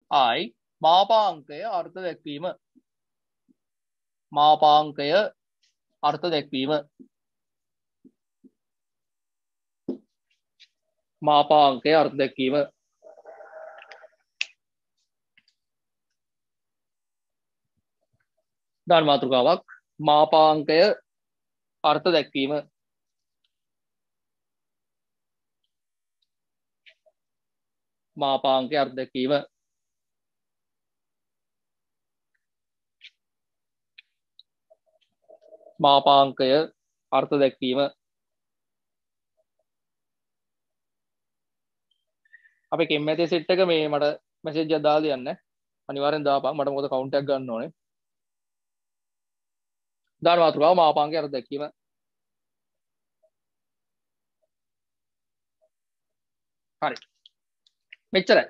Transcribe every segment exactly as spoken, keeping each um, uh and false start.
I මාපාංකය අර්ථ දැක්වීම මාපාංකය අර්ථ දැක්වීම මාපාංකය අර්ථ දැක්වීම දාන මාතෘකාවක් මාපාංකය අර්ථ දැක්වීම මාපාංකය අර්ථ දැක්වීම මාපාංකය අර්ථ දැක්වීම අපි කෙම්මැති සෙට් එක මේ මට මැසේජ් එකක් දාලා දෙන්න අනිවාර්යෙන් දාපන් මට මොකද කවුන්ට් එකක් ගන්න ඕනේ දාන මාතෘකාව මාපාංකය අර්ථ දැක්වීම හරි මෙච්චරයි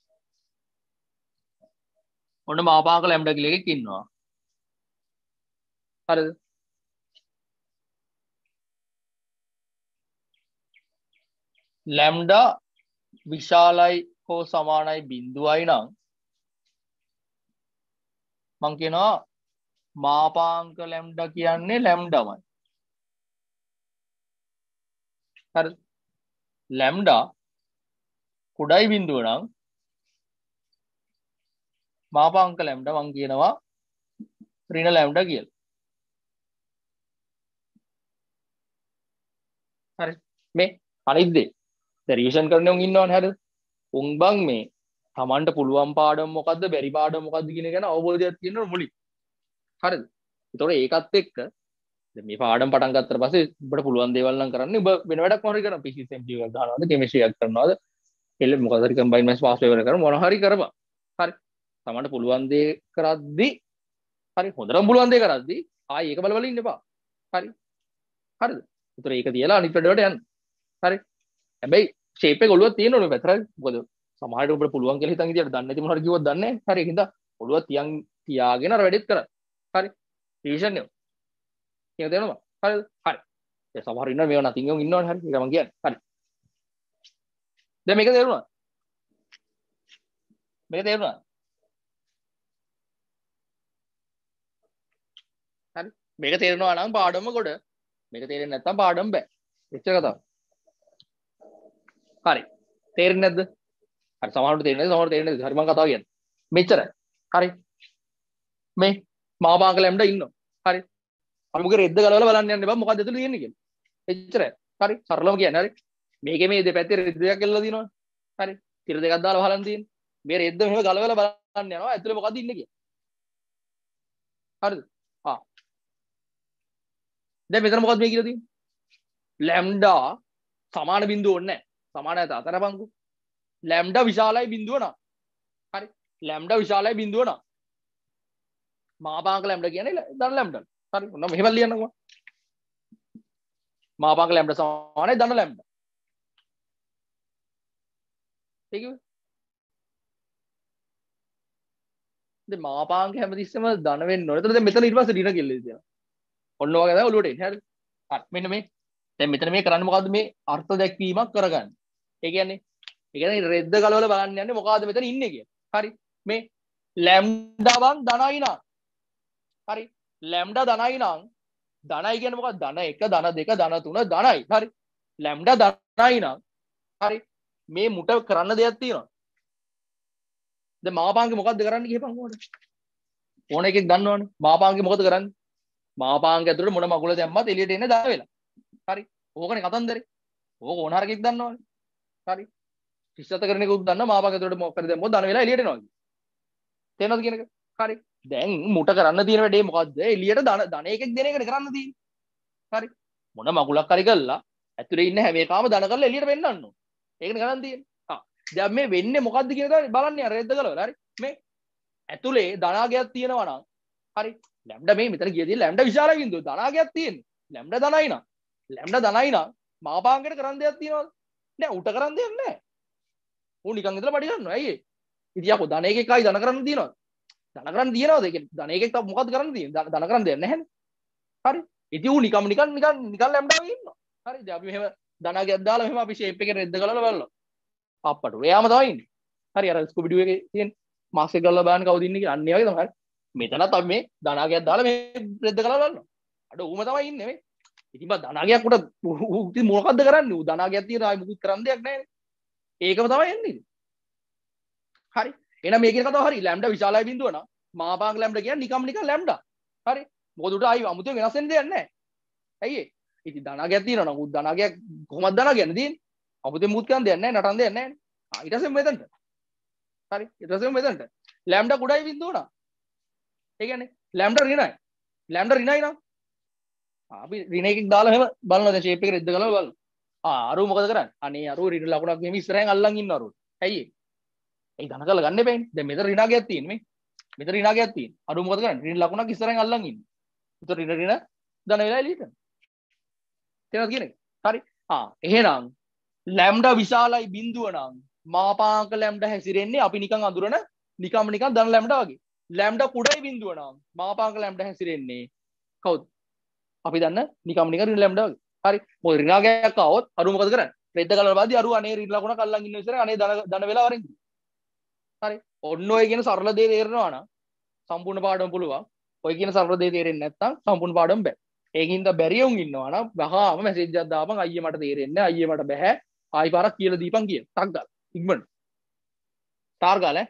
ඔන්න මාපාංක ලැම්ඩා කියලා එකක් ඉන්නවා හරිද ලැම්ඩා විශාලයි හෝ සමානයි බිඳුවයි නම් මං කියනවා මාපාංක ලැම්ඩා කියන්නේ ලැම්ඩාමයි හරි ලැම්ඩා කුඩයි බිඳුව නම් මාපාංක ලැම්ඩා මං කියනවා ඍණ ලැම්ඩා කියලා හරි මේ අනිත් දේ දැන් රිවිෂන් කරන්න උන් ඉන්නවනේ හරිද උන් බං මේ Tamanට පුළුවන් පාඩම මොකද්ද බැරි පාඩම මොකද්ද කියන එක ගැන අවබෝධයක් තියෙනවා මුලින් හරිද ඒතකොට ඒකත් එක්ක දැන් මේ පාඩම් පටන් ගත්තට පස්සේ ඔබට පුළුවන් දේවල් නම් කරන්න ඔබ වෙන වැඩක් මොනවද කරන්නේ P C M P එකක් දානවද කෙමිස්ට්‍රි එකක් කරනවද එළ මොකද හරි කම්බයින් මැස් පාස් ලෙවල් කරන මොන හරි කරපන් හරි Tamanට පුළුවන් දේ කරද්දි හරි හොඳටම පුළුවන් දේ කරද්දි ආයි ඒක බල බල ඉන්න එපා හරි හරිද ඒතර ඒක තියලා අනිත් වැඩ වලට යන්න හරි හැබැයි ෂේප් එක ඔළුව තියෙන්න ඕනේ පැතරයි මොකද සමහරට ඔබට පුළුවන් කියලා හිතන් ඉතින් දන්නේ නැති මොනවා හරි කිව්වොත් දන්නේ නැහැ හරි ඒකින්ද ඔළුව තියන් තියාගෙන අර වැඩෙත් කරා හරි රිවිෂන් එක ඒක තේරෙනවද හරිද හරි ඒ සමහර ඉන්නවා මේව නැතිනම් උන් ඉන්නවනේ හරි ඒක මම කියන්නේ හරි දැන් මේක තේරුණාද මේක තේරුණාද හරි මේක තේරෙනවා නම් පාඩම කොට මේක තේරෙන්නේ නැත්නම් පාඩම බෑ එච්චර කතාව හරි තේරෙන්නේ නැද්ද හරි සමහරවිට තේරෙන්නේ නැහැ සමහරවිට තේරෙන්නේ නැහැ හරි මම කතාව කියන්නේ මෙච්චරයි හරි මේ මාපාංක ලැම්ඩා ඉන්නවා හරි අපි මොකද රෙද්ද ගලවලා බලන්න යන්න බෑ මොකක්ද ඇතුළේ තියෙන්නේ කියලා එච්චරයි හරි සරලව කියන්නේ හරි මේකේ මේ දෙපැත්තේ රෙද්ද දෙකක් එල්ලලා දිනවනේ හරි තිර දෙකක් දාලා බලන්න තියෙන්නේ මේ රෙද්ද මෙහෙම ගලවලා බලන්න යනවා ඇතුළේ මොකද්ද ඉන්නේ කියලා හරිද ආ දැන් මෙතන මොකද්ද මේ කියලා තියෙන්නේ ලැම්ඩා සමාන බිඳුව ඕනේ නැහැ සමාන නැත අතර බංකු ලැම්ඩා විශාලයි බිඳුව නම් හරි ලැම්ඩා විශාලයි බිඳුව නම් මාපාංක ලැම්ඩා කියන්නේ ධන ලැම්ඩා හරි ඔන්න මෙහෙම ලියන්නකෝ මාපාංක ලැම්ඩා සමානයි ධන ලැම්ඩා ඒක දැන් මාපාංක හැමතිස්සෙම ධන වෙන්න ඕනේ. එතන දැන් මෙතන ඊට පස්සේ ඍණ කෙල්ලේ තියෙනවා. ඔන්න ඔය තමයි ඔලුවට එන්නේ. හරි. හරි. මෙන්න මේ දැන් මෙතන මේ කරන්නේ මොකද්ද මේ අර්ථ දැක්වීමක් කරගන්න. ඒ කියන්නේ ඒ කියන්නේ රෙද්ද ගලවලා බලන්න යන්නේ මොකද්ද මෙතන ඉන්නේ කියලා. හරි. මේ ලැම්ඩා වන් ධනයි නම් හරි. ලැම්ඩා ධනයි නම් ධනයි කියන්නේ මොකක්ද? ධන එක ධන දෙක ධන තුන ධනයි. හරි. ලැම්ඩා ධනයි නම් හරි. මේ මුට කරන්න දෙයක් තියෙනවා. දැන් මාපාංගේ මොකද්ද කරන්න කියපන් ඕනේ. ඕන එකෙක් ගන්නවනේ. මාපාංගේ මොකද කරන්නේ? මාපාංග ඇතුළට මොන මගුල දැම්මත් එළියට එන්නේ දා වෙලා. හරි. ඕකනේ කතන්දරේ. ඕක ඕන හරකෙක් දන්නවනේ. හරි. ශිෂ්‍යත කරන කෙනෙකුත් දන්නවා මාපාංග ඇතුළට මොකක් කරද දැම්මොත් දන වෙලා එළියට එනවා කියලා. තේරෙනවද කියන එක? හරි. දැන් මුට කරන්න තියෙන වැඩේ මොකද්ද? එළියට ධන ධන එකෙක් දෙන එකනේ කරන්න තියෙන්නේ. හරි. මොන මගුලක් හරි කළා ඇතුළේ ඉන්න හැම එකම ධන කරලා එළියට වෙන්නන්න ඕන. ඒකනේ කරන්න තියෙන්නේ. හා. දැන් මේ වෙන්නේ මොකද්ද කියන දා බලන්න යාර රෙද්ද ගලවලා. හරි. මේ ඇතුළේ ධනාගයක් තියෙනවා නම් හරි. ලැම්ඩා මේ මෙතන ගියදී ලැම්ඩා විශාලයි බින්දුව ධනාගයක් තියෙන්නේ. ලැම්ඩා ධනයි නම් ලැම්ඩා ධනයි නම් මාපාංගයට කරන්න දෙයක් තියෙනවද? නෑ උට කරන්න දෙයක් නෑ. ඌ නිකන් ඉඳලා පඩි ගන්නවා. ඇයි ඒ? ඉතින් යකෝ ධන එකෙක් ආයි ධන කරන්න තියනවද? ධන කරන්න තියනවද? ඒ කියන්නේ ධන එකෙක් තව මොකද්ද කරන්න තියෙන්නේ? ධන කරන්න දෙයක් නැහැනේ. හරි. ඉතින් ඌ නිකන් නිකන් නිකන් නිකන් ලැම්ඩා වගේ ඉන්නවා. හරි. දැන් අපි මෙහෙම ධනාගයක් දාලා මෙහෙම අපි ෂේප් එකේ රෙද්ද ගලවලා බලනවා. අප්පට. එයාම තමයි ඉන්නේ. හරි අර ස්කුබි ඩු එකේ තියෙන මාක්ස් එක ගලලා බලන්න කවුද ඉන්නේ කියලා. අන්න ඒ වගේ තමයි. මෙතනත් අපි මේ ධනාගයක් දාලා මේ රෙද්ද ගලලා බලනවා. අර ඌම තමයි ඉන්නේ මේ. ඉතින් බා ධනාගයක් උඩ ඌ ඉතින් මොකද්ද කරන්නේ? ඌ ධනාගයක් තියෙන ආයි මුකුත් කරන්න දෙයක් නැහැ නේ. ඒකම තමයි එන්නේ. හරි. එහෙනම් මේ කියන කතාව හරි. ලැම්ඩා විශාලයි බිඳුව නම් මහාපාංග ලැම්ඩා කියන්නේ නිකම් නිකම් ලැම්ඩා. හරි. මොකද උට ආයි අමුතුවෙන් වෙනස් වෙන්න දෙයක් නැහැ. ඇයි ඒ? ඉතින් ධනාගයක් තියෙනවා නම් ඌ ධනාගයක් කොහොමද ධනාගයක් නේද? අමුතුවෙන් මුත් කරන්න දෙයක් නැහැ. නටන්න දෙයක් නැහැ නේ. ආ ඊට පස්සේ මෙතනට. හරි. ඊට පස්සේ මෙතනට. ලැම්ඩා කුඩයි බිඳුව නම් ඒ කියන්නේ ලැම්ඩා ඍණයි. ලැම්ඩා ඍණයි නම් අපි ඍණ එකක් දාලා එහෙම බලනවා දැන් ෂේප් එක රෙද්ද ගලවලා බලනවා. ආ අරුව මොකද කරන්නේ? අනේ අරුව ඍණ ලකුණක් මෙහෙම ඉස්සරහෙන් අල්ලන් ඉන්න අරුව. ඇයි ඒ? ඒ ධන කරලා ගන්න එපෑනේ. දැන් මෙතන ඍණාගයක් තියෙන මේ. මෙතන ඍණාගයක් තියෙන. අරුව මොකද කරන්නේ? ඍණ ලකුණක් ඉස්සරහෙන් අල්ලන් ඉන්න. ඒතර ඍණ ඍණ ධන වෙලා එළියට. තේරෙනවද කියන්නේ? හරි. ආ එහෙනම් ලැම්ඩා විශාලයි බිඳුව නම් මාපාංක ලැම්ඩා හැසිරෙන්නේ අපි නිකන් අඳුරන නිකම් නිකන් ධන ලැම්ඩා වගේ. ලැම්ඩා කුඩයි බිඳුව නම් මාපාංක ලැම්ඩා හැසිරෙන්නේ කවුද? අපි දන්න නිකම් නිකන් ඍණ ලැම්ඩා වගේ. හරි. මොකද ඍණාගයක් ආවොත් අරුව මොකද කරන්නේ? රෙද්ද ගලවලා බලද්දී අරුව අනේ ඍණ ලකුණක් අල්ලන් ඉන්න ඉස්සර අනේ ධන ධන වෙලා වරින්. හරි. ඔන්න ඔය කියන සරල දේ තේරෙනවා නම් සම්පූර්ණ පාඩම පුළුවන්. ඔය කියන සරල දේ තේරෙන්නේ නැත්නම් සම්පූර්ණ පාඩම බෑ. ඒකින්ද බැරියුන් ඉන්නවා නම් වහාම මැසේජ් එකක් දාපන් අයියේ මට තේරෙන්නේ නැහැ අයියේ මට බෑ. ආයි පාරක් කියලා දීපන් කියන. ටක් ගාලා. ඉක්මනට. ටාර් ගාලා.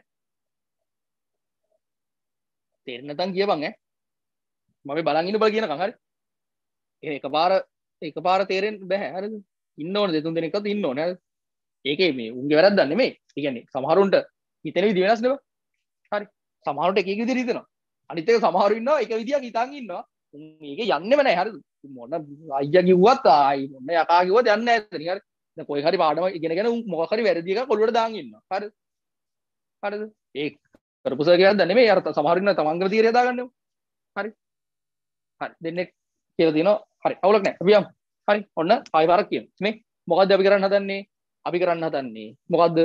තේරෙන්නේ නැත්නම් කියපන් ඈ. මම බලන් ඉන්න බල කියනකම් හරි. ඒ එකපාර එකපාර තේරෙන්න බෑ හරිද? ඉන්න ඕනේ දෙතුන් දෙනෙක්වත් ඉන්න ඕනේ හරිද? ඒකේ මේ උන්ගේ වැරද්දක් නෙමෙයි. ඒ කියන්නේ සමහරුන්ට හිතෙන විදිහ වෙනස් නෙව. හරි. සමහරුන්ට එක එක විදිහට හිතෙනවා. අනිත් එක සමහරු ඉන්නවා එක විදියක් හිතන් ඉන්නවා. මේක යන්නෙම නැහැ හරිද? මොන අයියා කිව්වත් ආයි මොන යකා කිව්වත් යන්නේ නැහැ එතන. හරි. දැන් කොයි හරි පාඩම ඉගෙනගෙන උන් මොකක් හරි වැරදි එකක් ඔළුවට දාන් ඉන්නවා. හරිද? හරිද? ඒ කරපු සර් කියද්ද නෙමෙයි අර සමහරු ඉන්න තමන්ගේම තීරය දාගන්නෙම. හරි. හරි. දෙන්නේ කියලා තියෙනවා. හරි. අවුලක් නැහැ. අපි යමු. හරි. ඔන්න ආයි පාරක් කියමු. මේ මොකද්ද අපි කරන්න හදන්නේ? අපි කරන්න හදන්නේ මොකද්ද?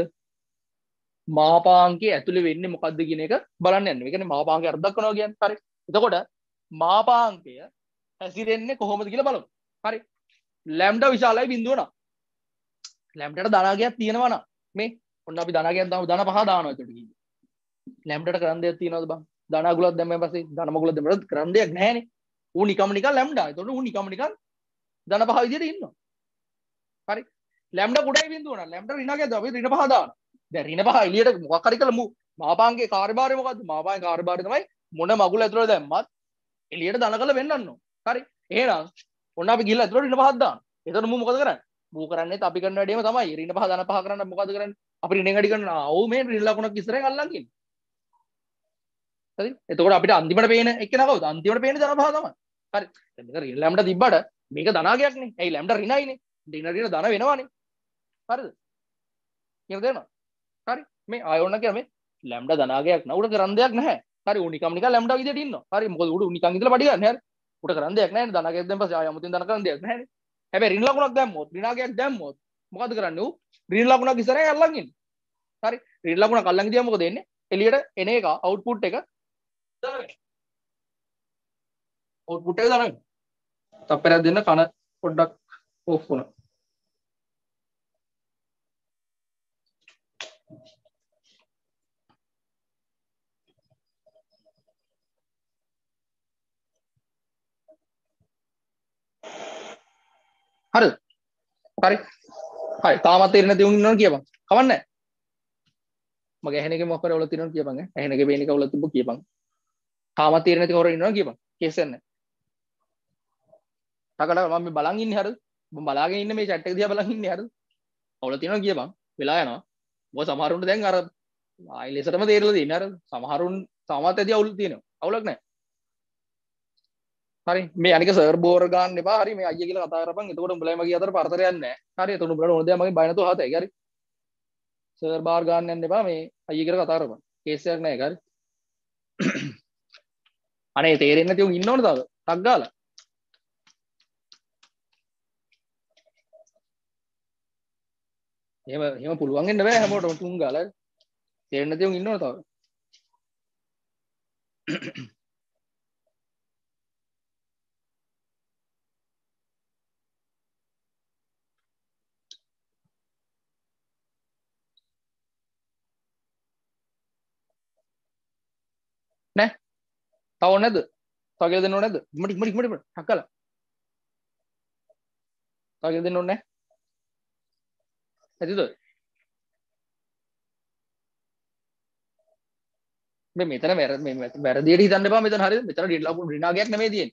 මාපාංකයේ ඇතුලේ වෙන්නේ මොකද්ද කියන එක බලන්න යන්නේ. ඒ කියන්නේ මාපාංකය අර්ථ දක්වනවා කියන්නේ. හරි. එතකොට මාපාංකය හැසිරෙන්නේ කොහොමද කියලා බලමු. හරි. ලැම්ඩා විශාලයි බිඳුව නම්. ලැම්ඩාට ධනාගයක් තියෙනවා නම් මේ ඔන්න අපි ධනාගයක් දාමු ධන පහ දානවා එතකොට කිව්වේ. ලැම්ඩාට කරන්න දෙයක් තියෙනවද බං? ධන අගුලක් දැම්මම පස්සේ ධන මගුලක් දැම්මම කරන්න දෙයක් නැහැනේ. ඌ නිකම් නිකන් ලැම්ඩා. එතකොට ඌ නිකම් නිකන් ධන පහ විදියට ඉන්නවා. හරි. ලැම්ඩා කුඩයි බිඳුව නම් ලැම්ඩා ඍණාගයක් දාමු. අපි ඍණ පහ දානවා. දැන් ඍණ පහ එළියට මොකක් හරි කළා මු මාපාංකයේ කාර්යභාරය මොකද්ද? මාපාංකයේ කාර්යභාරය තමයි මොන මගුල ඇතුළට දැම්මත් එළියට ධන කළ වෙන්නන්න ඕන. හරි. එහෙනම් ඔන්න අපි ගිහලා ඇතුළට ඍණ පහක් දානවා. එතකොට මු මොකද කරන්නේ? මු කරන්නේත් අපි කරන වැඩේම තමයි. ඍණ පහ ධන පහ කරන්න මොකද කරන්නේ? අපි ඍණෙන් අඩි කරනවා. ඔව් මේ ඍණ ලකුණක් ඉස්සරහින් අල්ලන් ඉන්නේ. හරි. එතකොට අපිට අන්තිමට පේන එක්කෙනා කවුද? අන්තිමට පේන්නේ ධන පහ තමයි. හරි. දැන් මේක ඍණ ලැම්ඩා තිබ්බට මේක ධනාගයක්නේ. ඇයි ලැම්ඩා ඍණයිනේ. ඍණ ඍණ ධන වෙනවනේ. හරිද? කියන්න දෙනවා. හරි. මේ ආය ඕන කියලා මේ ලැම්ඩා ධනාගයක් නෑ. උඩ කරන් දෙයක් නැහැ. හරි. ඌ නිකම් නිකන් ලැම්ඩා විදියට ඉන්නවා. හරි. මොකද ඌ නිකන් ඉඳලා පඩි ගන්න. හරි. උඩ කරන් දෙයක් නැහැ නේ. ධනාගයක් දැම්ම පස්සේ ආය අමුතින් ධන කරන් දෙයක් නැහැ නේ. හැබැයි ඍණ ලකුණක් දැම්මොත් ඍණාගයක් දැම්මොත් මොකද කරන්නේ ඌ? ඍණ ලකුණක් ඉස්සරහින් අල්ලන් ඉන්නේ. හරි. ඍණ ලකුණක් අල්ලන් ගියාම මොකද වෙන්නේ? එළියට එන එක අවුට්පුට් එක දානවා. අවුට්පුට් එක දානවා. තප්පරයක් දෙන්න කන පොඩ්ඩක් ඕෆ් වුණා. හරිද? හරි. හරි. තාමත් තේරෙන්නේ නැති උන් ඉන්නවනේ කියපන්. කවන්නේ නැහැ. මගේ ඇහෙන එකේ මොකක් කරේ ඔල තියෙනවද කියපන් ඈ. ඇහෙන එකේ පේන එක ඔල තිබ්බ කියපන්. තාමත් තේරෙන්නේ නැති කවුරු ඉන්නවද කියපන්. කේස් එක නැහැ. ටකටක මම මේ බලන් ඉන්නේ හරිද? මම බලාගෙන ඉන්නේ මේ chat එක දිහා බලන් ඉන්නේ හරිද? ඔල තියෙනවද කියපන්. වෙලා යනවා. මොකද සමහරුන්ට දැන් අර ආයි ලෙසටම තේරෙලා තියෙන්නේ හරිද? සමහරුන් තාමත් ඇදී අවුල් තියෙනවා. අවුලක් නැහැ. හරි මේ අනික සර් බෝර ගන්න එපා. හරි මේ අයියා කියලා කතා කරපන්. එතකොට උඹලයි මගේ අතර පරතරයක් නැහැ. හරි එතකොට උඹලට ඕන දේ මගෙන් බය නැතුව හතයි. හරි සර් බාර් ගන්න යන්න එපා. මේ අයියා කියලා කතා කරපන්. කේස් එකක් නැහැ. හරි අනේ තේරෙන්නේ නැති උන් ඉන්නවනේ තාම. ටක් ගාලා. එහෙම එහෙම පුළුවන් වෙන්න බෑ හැමෝටම තුන් ගාලා. තේරෙන්නේ නැති උන් ඉන්නවනේ තාම. නෑ තව ඕනේ නැද්ද තව කියලා දෙන්න ඕනේ නැද්ද ඉක්මනට ඉක්මනට ඉක්මනට ඉක්මනට ටක් කළා තව කියලා දෙන්න ඕනේ නැහැ ඇතිද මේ මෙතන වැරදි මේ වැරදියට හිතන්න එපා මෙතන හරියද මෙතන ඍණාගයක් නෙමෙයි තියෙන්නේ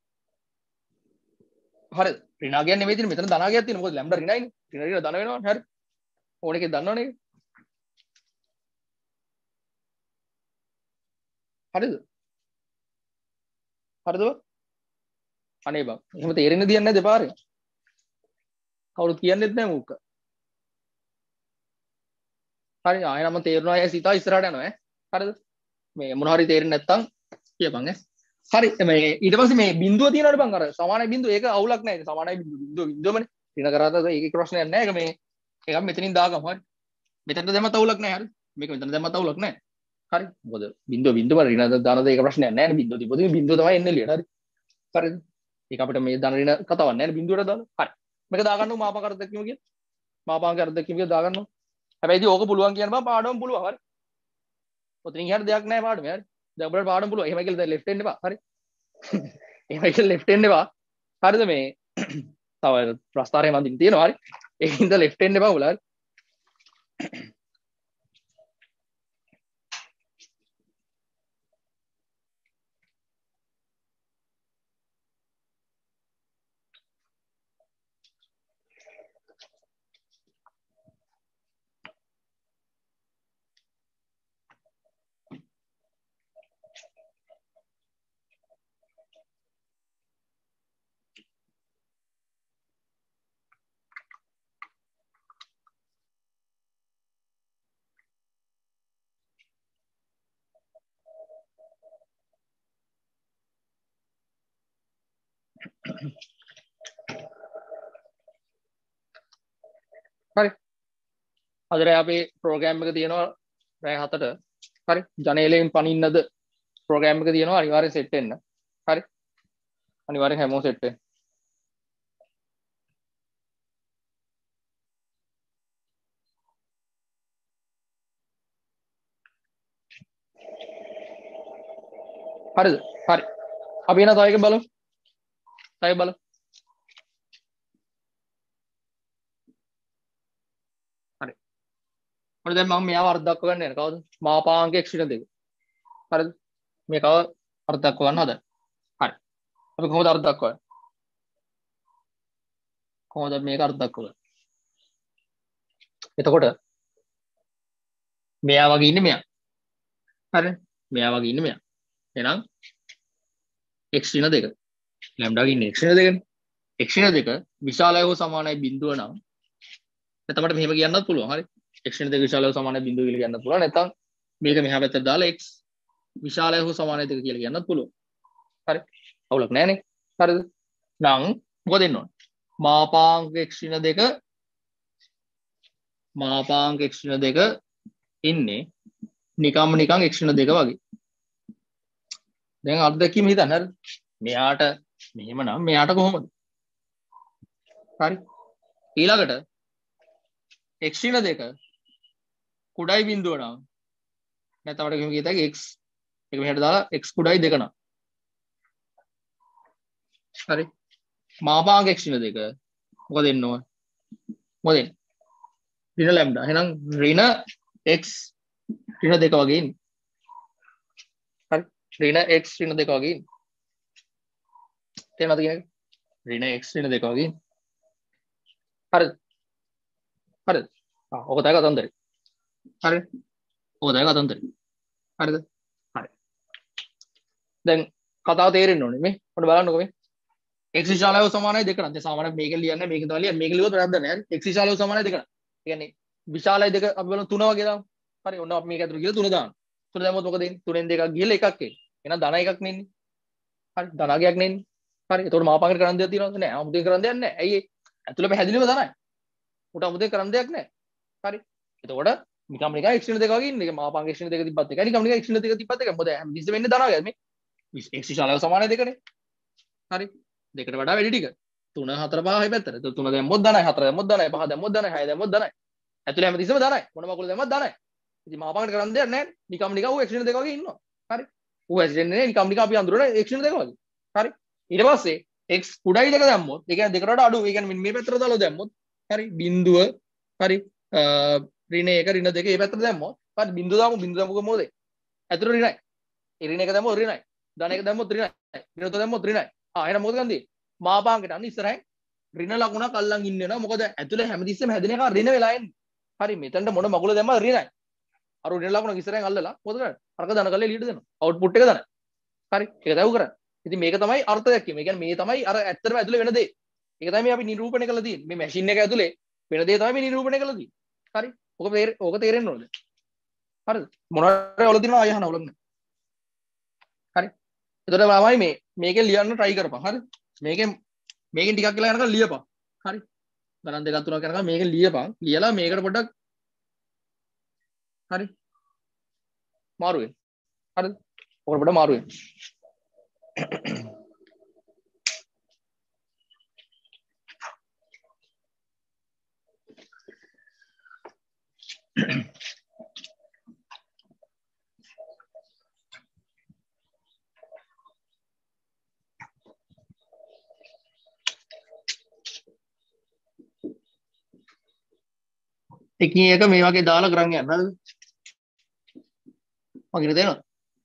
හරිද ඍණාගයක් නෙමෙයි තියෙන්නේ මෙතන ධනාගයක් තියෙනවා මොකද ලැම්ඩා ඍණයිනේ ඍණ ඍණ ධන වෙනවනේ හරි ඕන එකේ දන්නවනේ හරිද හරිද අනේ බං එහෙම තේරෙන්න දෙයක් නැහැ දෙපාරේ කවුරුත් කියන්නෙත් නැහැ මූක හරි ආයෙ නම් තේරුණා අය සිතා ඉස්සරහට යනවා ඈ හරිද මේ මොන හරි තේරෙන්නේ නැත්තම් කියපන් ඈ හරි මේ ඊට පස්සේ මේ බිඳුව තියෙනවනේ බං අර සමානයි බිඳුව ඒක අවුලක් නැහැ සමානයි බිඳුව බිඳුව බිඳුවමනේ ඍණ කරාද ඒකේ ප්‍රශ්නයක් නැහැ ඒක මේ ඒක මෙතනින් දාගමු හරි මෙතනට දැම්මත් අවුලක් නැහැ හරි මේක මෙතන දැම්මත් අවුලක් නැහැ හරි මොකද බිඳුව බිඳුව ඍණ දාන දෙයක ප්‍රශ්නයක් නැහැ නේ බිඳුව තිබුණේ බිඳුව තමයි එන්නේ එළියට හරි හරිද ඒක අපිට මේ ධන ඍණ කතාවක් නැහැ නේ බිඳුවට දාලා හරි මේක දාගන්නකො මාපාංක අර්ථ දැක්වීම කියන මාපාංක අර්ථ දැක්වීම කියන දාගන්නකො හැබැයි ඉතින් ඕක පුළුවන් කියන බා පාඩම පුළුවන් හරි ඔතනින් එහාට දෙයක් නැහැ පාඩමේ හරි දැන් ඔබට පාඩම පුළුවන් එහෙමයි කියලා දැන් ලෙෆ්ට් එන්න එපා හරි එහෙමයි කියලා ලෙෆ්ට් එන්න එපා හරිද මේ තව ප්‍රස්තාරයේ මන්දින් තියෙනවා හරි ඒකින්ද ලෙෆ්ට් එන්න එපා උලා හරි හරි අද රෑ අපේ ප්‍රෝග්‍රෑම් එක තියෙනවා රෑ හතට හරි ජනේලයෙන් පනින්නද ප්‍රෝග්‍රෑම් එක තියෙනවා අනිවාර්යෙන් සෙට් වෙන්න හරි අනිවාර්යෙන් හැමෝම සෙට් වෙන්න හරිද හරි අපි එන තව එක බලමු තව බලමු හරි මොකද දැන් මම මෙයාව අර්ධ දක්ව ගන්න යන කවුද මාපාංක x ඍණ දෙක හරිද මේකව අර්ධ දක්ව ගන්න හදන්න හරි අපි කොහොමද අර්ධ දක්වන්නේ කොහොමද මේක අර්ධ දක්වන්නේ එතකොට මෙයා වගේ ඉන්නේ මෙයා හරි මෙයා වගේ ඉන්නේ මෙයා එහෙනම් x ඍණ දෙක ලැම්ඩාගේ ඉන්නේ x ඍණ දෙකනේ x ඍණ දෙක විශාලයි හෝ සමානයි බිඳුව නම් එතකොට මෙහෙම කියන්නත් පුළුවන් හරි x ඍණ දෙක විශාලයි හෝ සමානයි බිඳුව කියලා කියන්නත් පුළුවන් නැත්නම් මේක මෙහා පැත්තට දාලා x විශාලයි හෝ සමානයි දෙක කියලා කියන්නත් පුළුවන් හරි අවුලක් නැහැනේ හරිද නම් මොකද දෙන්න ඕන මාපාංක x ඍණ දෙක මාපාංක x ඍණ දෙක ඉන්නේ නිකම්ම නිකන් x ඍණ දෙක වගේ දැන් අර්ධ දැක්වීම හිතන්න හරි මෙයාට මෙහෙම නම් මෙයාට කොහොමද හරි ඊළඟට x ඍණ දෙක කුඩයි බිඳුව නම් නැත්නම් අපිට කියමු කීයද x එක මෙහෙට දාලා x කුඩයි දෙක නම් හරි මාපාංක x ඍණ දෙක මොකද එන්න ඕන මොකද එන්නේ ඍණ ලැම්ඩා එහෙනම් ඍණ x ඍණ දෙක වගේ ඉන්නේ හරි ඍණ x ඍණ දෙක වගේ ඉන්නේ තේරෙනවද කියන්නේ ඍණ x ඍණ දෙක වගේ ඉන්නේ හරිද හරිද ආ ඔක තමයි කතන්දරේ හරිද ඔක තමයි කතන්දරේ හරිද හරි දැන් කතාව තේරෙන්න ඕනේ මේ ඔන්න බලන්නකෝ මේ x විශාලව සමානයි දෙක නම් දැන් සාමාන්‍යයෙන් මේකෙන් ලියන්නේ මේකෙන් තමයි ලියන්නේ මේකෙන් ලියුවොත් වැරද්දක් නෑ හරි x විශාලව සමානයි දෙක නම් ඒ කියන්නේ විශාලයි දෙක අපි බලමු තුන වගේ දාමු හරි ඔන්න අපි මේක ඇතුළේ ගිහලා තුන දානවා තුන දැම්මොත් මොකද එන්නේ තුනෙන් දෙකක් ගිහලා එකක් එන්නේ එහෙනම් ධන එකක් නෙන්නේ හරි ධනාගයක් නෙන්නේ හරි එතකොට මාපාංකයට කරන්න දෙයක් තියෙනවද නෑ 아무තේ කරන්න දෙයක් නෑ ඇයි ඒ ඇතුළේ පැහැදිලිව ධනයි උට 아무තේ කරන්න දෙයක් නෑ හරි එතකොට නිකම් නිකන් x ඍණ දෙක වගේ ඉන්නේ මාපාංක x ඍණ දෙක තිබ්බත් එකයි නිකම් නිකන් x ඍණ දෙක තිබ්බත් එකයි මොකද හැමතිස්සෙම වෙන්නේ ධනාගයක් මේ x විශාලව සමානයි දෙකනේ හරි දෙකට වඩා වැඩි ටික තුන හතර පහ හය පැත්තට එතකොට තුන දැම්මොත් ධනයි හතර දැම්මොත් ධනයි පහ දැම්මොත් ධනයි හය දැම්මොත් ධනයි ඇතුළේ හැමතිස්සෙම ධනයි මොන මකුල දැම්මත් ධනයි ඉතින් මාපාංකයට කරන්න දෙයක් නෑ නිකම් නිකන් ඌ x ඍණ දෙක වගේ ඉන්නවා හරි ඌ හැසිරෙන්නේ නිකම් නිකම් අපි අඳුරන x නේ දෙක වගේ. හරි. ඊට පස්සේ x කුඩායි දෙක දැම්මොත් ඒ කියන්නේ දෙකට වඩා අඩු. ඒ කියන්නේ මේ පැත්තට දාලා දැම්මොත් හරි බිංදුව හරි ඍණ එක ඍණ දෙක මේ පැත්තට දැම්මොත් හරි බිංදුව දාමු බිංදුව දාමුකෝ මොකද? ඇතුළේ ඍණයි. ඒ ඍණ එක දැම්මොත් ඍණයි. ධන එක දැම්මොත් ඍණයි. ඍණ තුන දැම්මොත් ඍණයි. ආ එහෙනම් මොකද ගන්නේ? මාපාංකයට අන්න ඉස්සරහින් ඍණ ලකුණක් අල්ලන් ඉන්න වෙනවා. මොකද ඇතුළේ හැමතිස්සෙම හැදෙන එක ඍණ වෙලා එන්නේ. හරි මෙතනට මොන මගුල දැම්මම ඍණයි. අර ඍණ ලකුණ ඉස්සරහින් අල්ලලා මොකද කරන්නේ? අරක ධන කරලා එළියට දෙනවා. අවුට්පුට් එක ධන. හරි. ඒක දැවු කරන්නේ. ඉතින් මේක තමයි අර්ථ දැක්කීම. ඒ කියන්නේ මේ තමයි අර ඇත්තටම ඇතුලේ වෙන දේ. ඒක තමයි අපි නිරූපණය කරලා තියෙන්නේ. මේ මැෂින් එක ඇතුලේ වෙන දේ තමයි මේ නිරූපණය කරලා තියෙන්නේ. හරි. ඔක තේරෙ ඔක තේරෙන්න ඕනද? හරිද? මොනවාරි වල දිනවා අය අහන වල නෑ. හරි. එතකොට ළමයි මේ මේකෙන් ලියන්න try කරපන්. හරි. මේකෙන් මේකෙන් ටිකක් කියලා යනකම් ලියපන්. හරි. ගණන් දෙකක් තුනක් යනකම් මේකෙන් ලියපන්. ලියලා මේකට පොඩ්ඩක් හරි. මාරු වෙන්න. හරිද? ඔකට පොඩ්ඩක් මාරු වෙන්න. එකින් එක මේ වගේ දාලා කරන් යන්න හරිද? මගින් දෙනවා.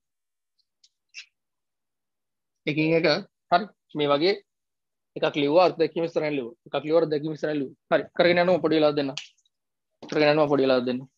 එකින් එක හරි මේ වගේ එකක් ලිව්වා අර්ථ දැක්වීම ඉස්සරහින් ලිව්වා. එකක් ලිව්වා අර්ථ දැක්වීම ඉස්සරහින් ලිව්වා. හරි කරගෙන යනවා පොඩි වෙලාවක් දෙන්න. කරගෙන යනවා පොඩි වෙලාවක් දෙන්න.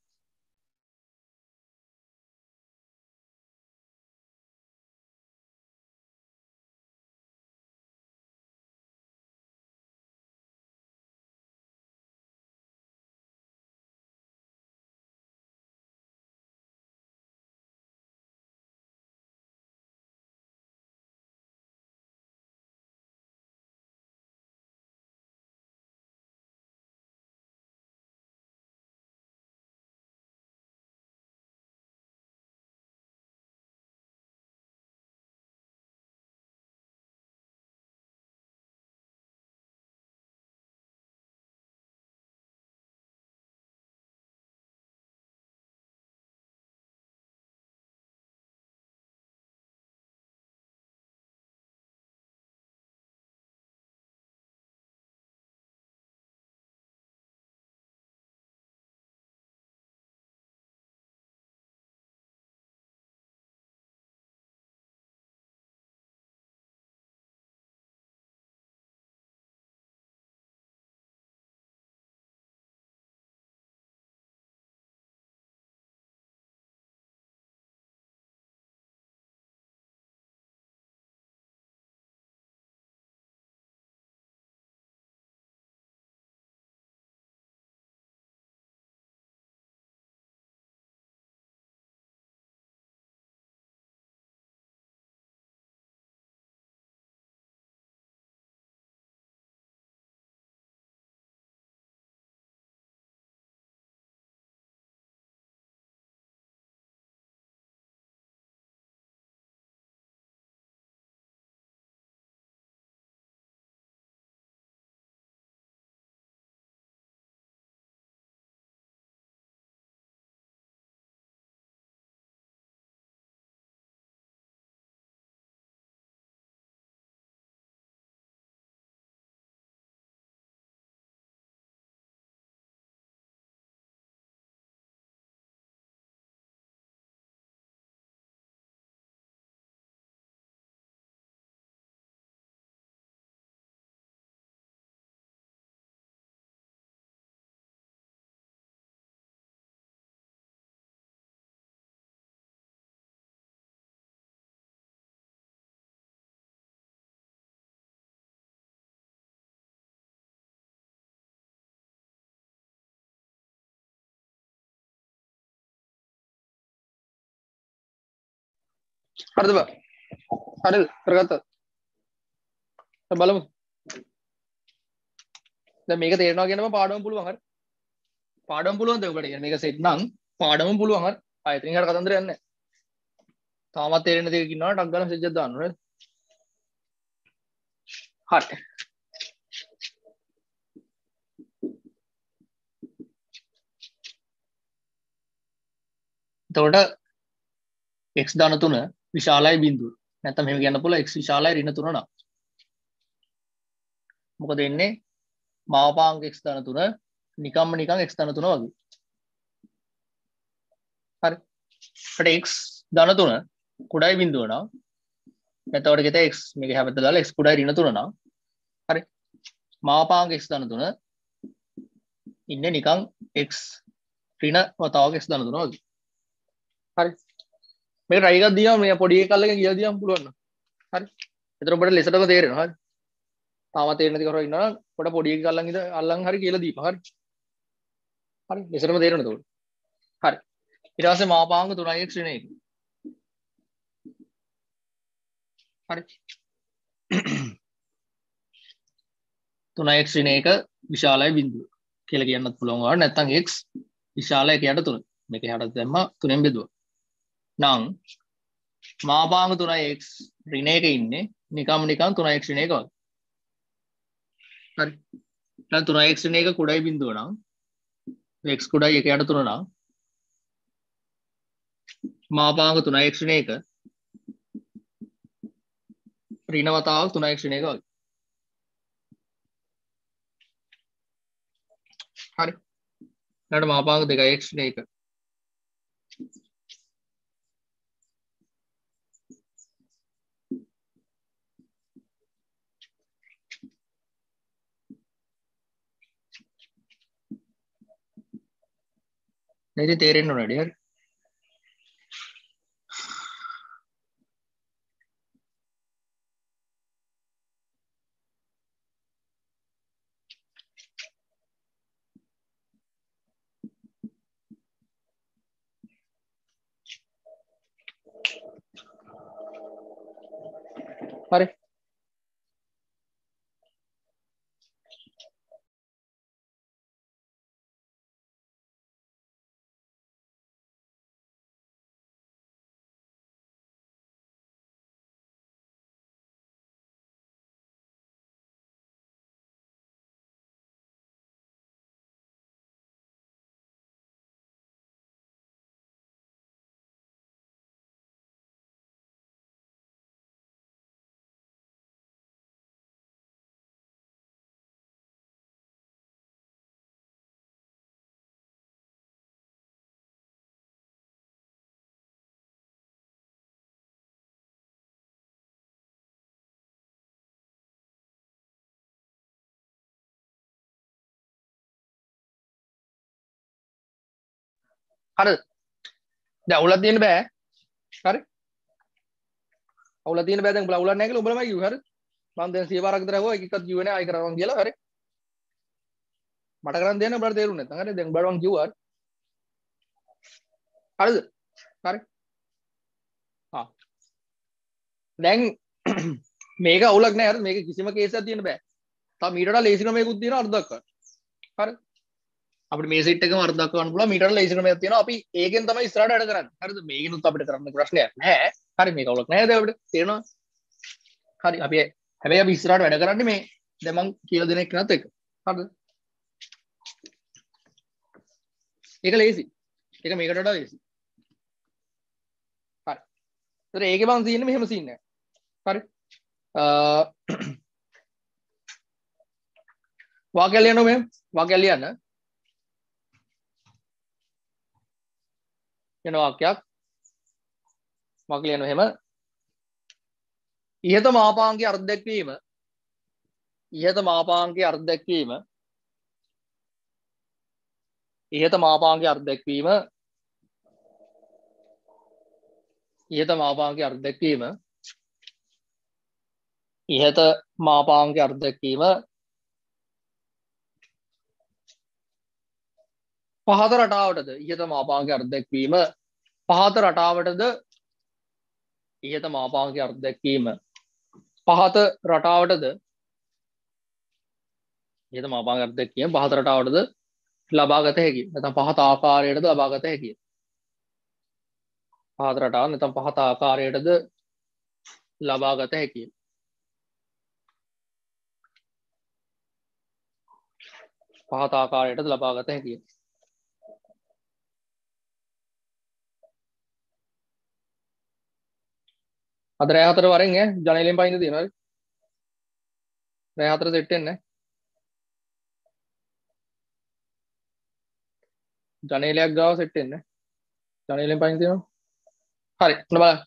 හරිද බා? හරිද? කරගත්තා. දැන් බලමු. දැන් මේක තේරෙනවා කියනම පාඩම පුළුවන් හරි. පාඩම පුළුවන් ද ඔකට කියන්නේ මේක සෙට් නම් පාඩම පුළුවන් හරි. ආයෙත් ඉතින් කතන්දරයක් නැහැ. තාමත් තේරෙන දෙයක් ඉන්නවා ටක් ගාලා මෙසේජ් එකක් දාන්න නේද? හරි. එතකොට x ධන තුන විශාලයි බිඳුව. නැත්නම් මෙහෙම කියන්න පුළුවන් x විශාලයි ඍණ තුන නම්. මොකද එන්නේ මාපාංක x ධන තුන නිකම්ම නිකන් x ධන තුන වගේ. හරි. අපිට x ධන තුන කුඩායි බිඳුව නම් එතකොට ගෙත x මේක හැබැයි දාලා x කුඩායි ඍණ තුන නම් හරි. මාපාංක x ධන තුන ඉන්නේ නිකන් x ඍණ වතාවක x ධන තුන වගේ. හරි. මේක try එකක් දීම මේ පොඩි එකක් අල්ලගෙන කියලා දීම පුළුවන් නේද? හරි. එතකොට ඔබට ලෙසටම තේරෙනවා. හරි. තාම තේරෙන්නේ නැති කරලා ඉන්නවා නම් පොඩ පොඩි එකක් අල්ලන් ඉඳ අල්ලන් හරි කියලා දීපන්. හරි. හරි. ලෙසටම තේරෙනවද ඔයාලට? හරි. ඊට පස්සේ මාපාංක තුනයි x ඍණ එක. හරි. තුනයි x ඍණ එක විශාලයි බිඳුව කියලා කියන්නත් පුළුවන් වුණා. නැත්නම් x විශාල එකයට තුන. මේක එහාට දැම්මා තුනෙන් බෙදුවා. නම් මාපාංක තුනයි x ඍණ එක ඉන්නේ නිකම් නිකන් තුනයි x ඍණ එක වගේ. හරි. දැන් තුනයි x ඍණ එක කුඩායි බිඳුව නම් x කුඩායි එකයට තුන නම් මාපාංක තුනයි x ඍණ එක ඍණ වතාවක් තුනයි x ඍණ එක වගේ. හරි. ඊට මාපාංක දෙකයි x ඍණ එක. නේද තේරෙන්න ඕනේ හරි. හරි. හරිද? දැන් අවුලක් දෙන්න බෑ. හරි. අවුලක් දෙන්න බෑ දැන් උඹලා අවුලක් නැහැ කියලා උඹලමයි කිව්වේ. හරි. මම දැන් සිය පාරක් විතර අහුවා එක එකක් කිව්වේ නෑ ආයි කරවන් කියලා. හරි. මට කරන් දෙන්න උඹට තේරුන්නේ නැත්නම්. හරි. දැන් උඹට මං කිව්වා. හරිද? හරි. හා. දැන් මේක අවුලක් නෑ. හරි. මේක කිසිම කේස් එකක් තියෙන්න බෑ. තව මීට වඩා ලේසි ක්‍රමයකුත් තියෙනවා අර්ධක් ගන්න. හරි. අපිට මේ සෙට් එකම අර්ධක් ගන්න පුළුවන්. මීට වඩා ලේසි ක්‍රමයක් තියෙනවා. අපි ඒකෙන් තමයි ඉස්සරහට වැඩ කරන්නේ. හරිද? මේකිනුත් අපිට කරන්න ප්‍රශ්නයක් නෑ. හරි. මේක අවුලක් නෑ නේද අපිට? තේරෙනවද? හරි. අපි හැබැයි අපි ඉස්සරහට වැඩ කරන්නේ මේ දැන් මං කියලා දෙන එක නත් එක. හරිද? ඒක ලේසි. ඒක මේකට වඩා ලේසි. හරි. ඒතර ඒකේ මං සීන්නේ මෙහෙම සීන් නෑ. හරි. අ වාක්‍යය ලියන්න මෙහෙම. වාක්‍යය ලියන්න. වෙන වාක්‍යයක්. වාක්‍ය ලියන්න මෙහෙම. ඉහත මාපාංකයේ අර්ථ දැක්වීම ඉහත මාපාංකයේ අර්ථ දැක්වීම ඉහත මාපාංකයේ අර්ථ දැක්වීම ඉහත මාපාංකයේ අර්ථ දැක්වීම ඉහත මාපාංකයේ අර්ථ දැක්වීම පහත රටාවටද ඉහත මාපාංකයේ අර්ථ දැක්වීම පහත රටාවටද ඉහත මාපාංකයේ අර්ථ දැක්වීම පහත රටාවටද ඉහත මාපාංකයේ අර්ථ දැක්වීම පහත රටාවටද ලබා ගත හැකියි. නැත්නම් පහත ආකාරයටද ලබා ගත හැකියි. පහත රටාව නැත්නම් පහත ආකාරයටද ලබා ගත හැකියි. පහත ආකාරයටද ලබා ගත හැකියි. අද රෑ හතර වරෙන් ඈ ජනේලෙන් පයින්න තියෙනවා හරි රෑ හතර සෙට් වෙන්නේ ජනේලයක් ගාව සෙට් වෙන්නේ ජනේලෙන් පයින්න තියෙනවා හරි ඔන්න බලන්න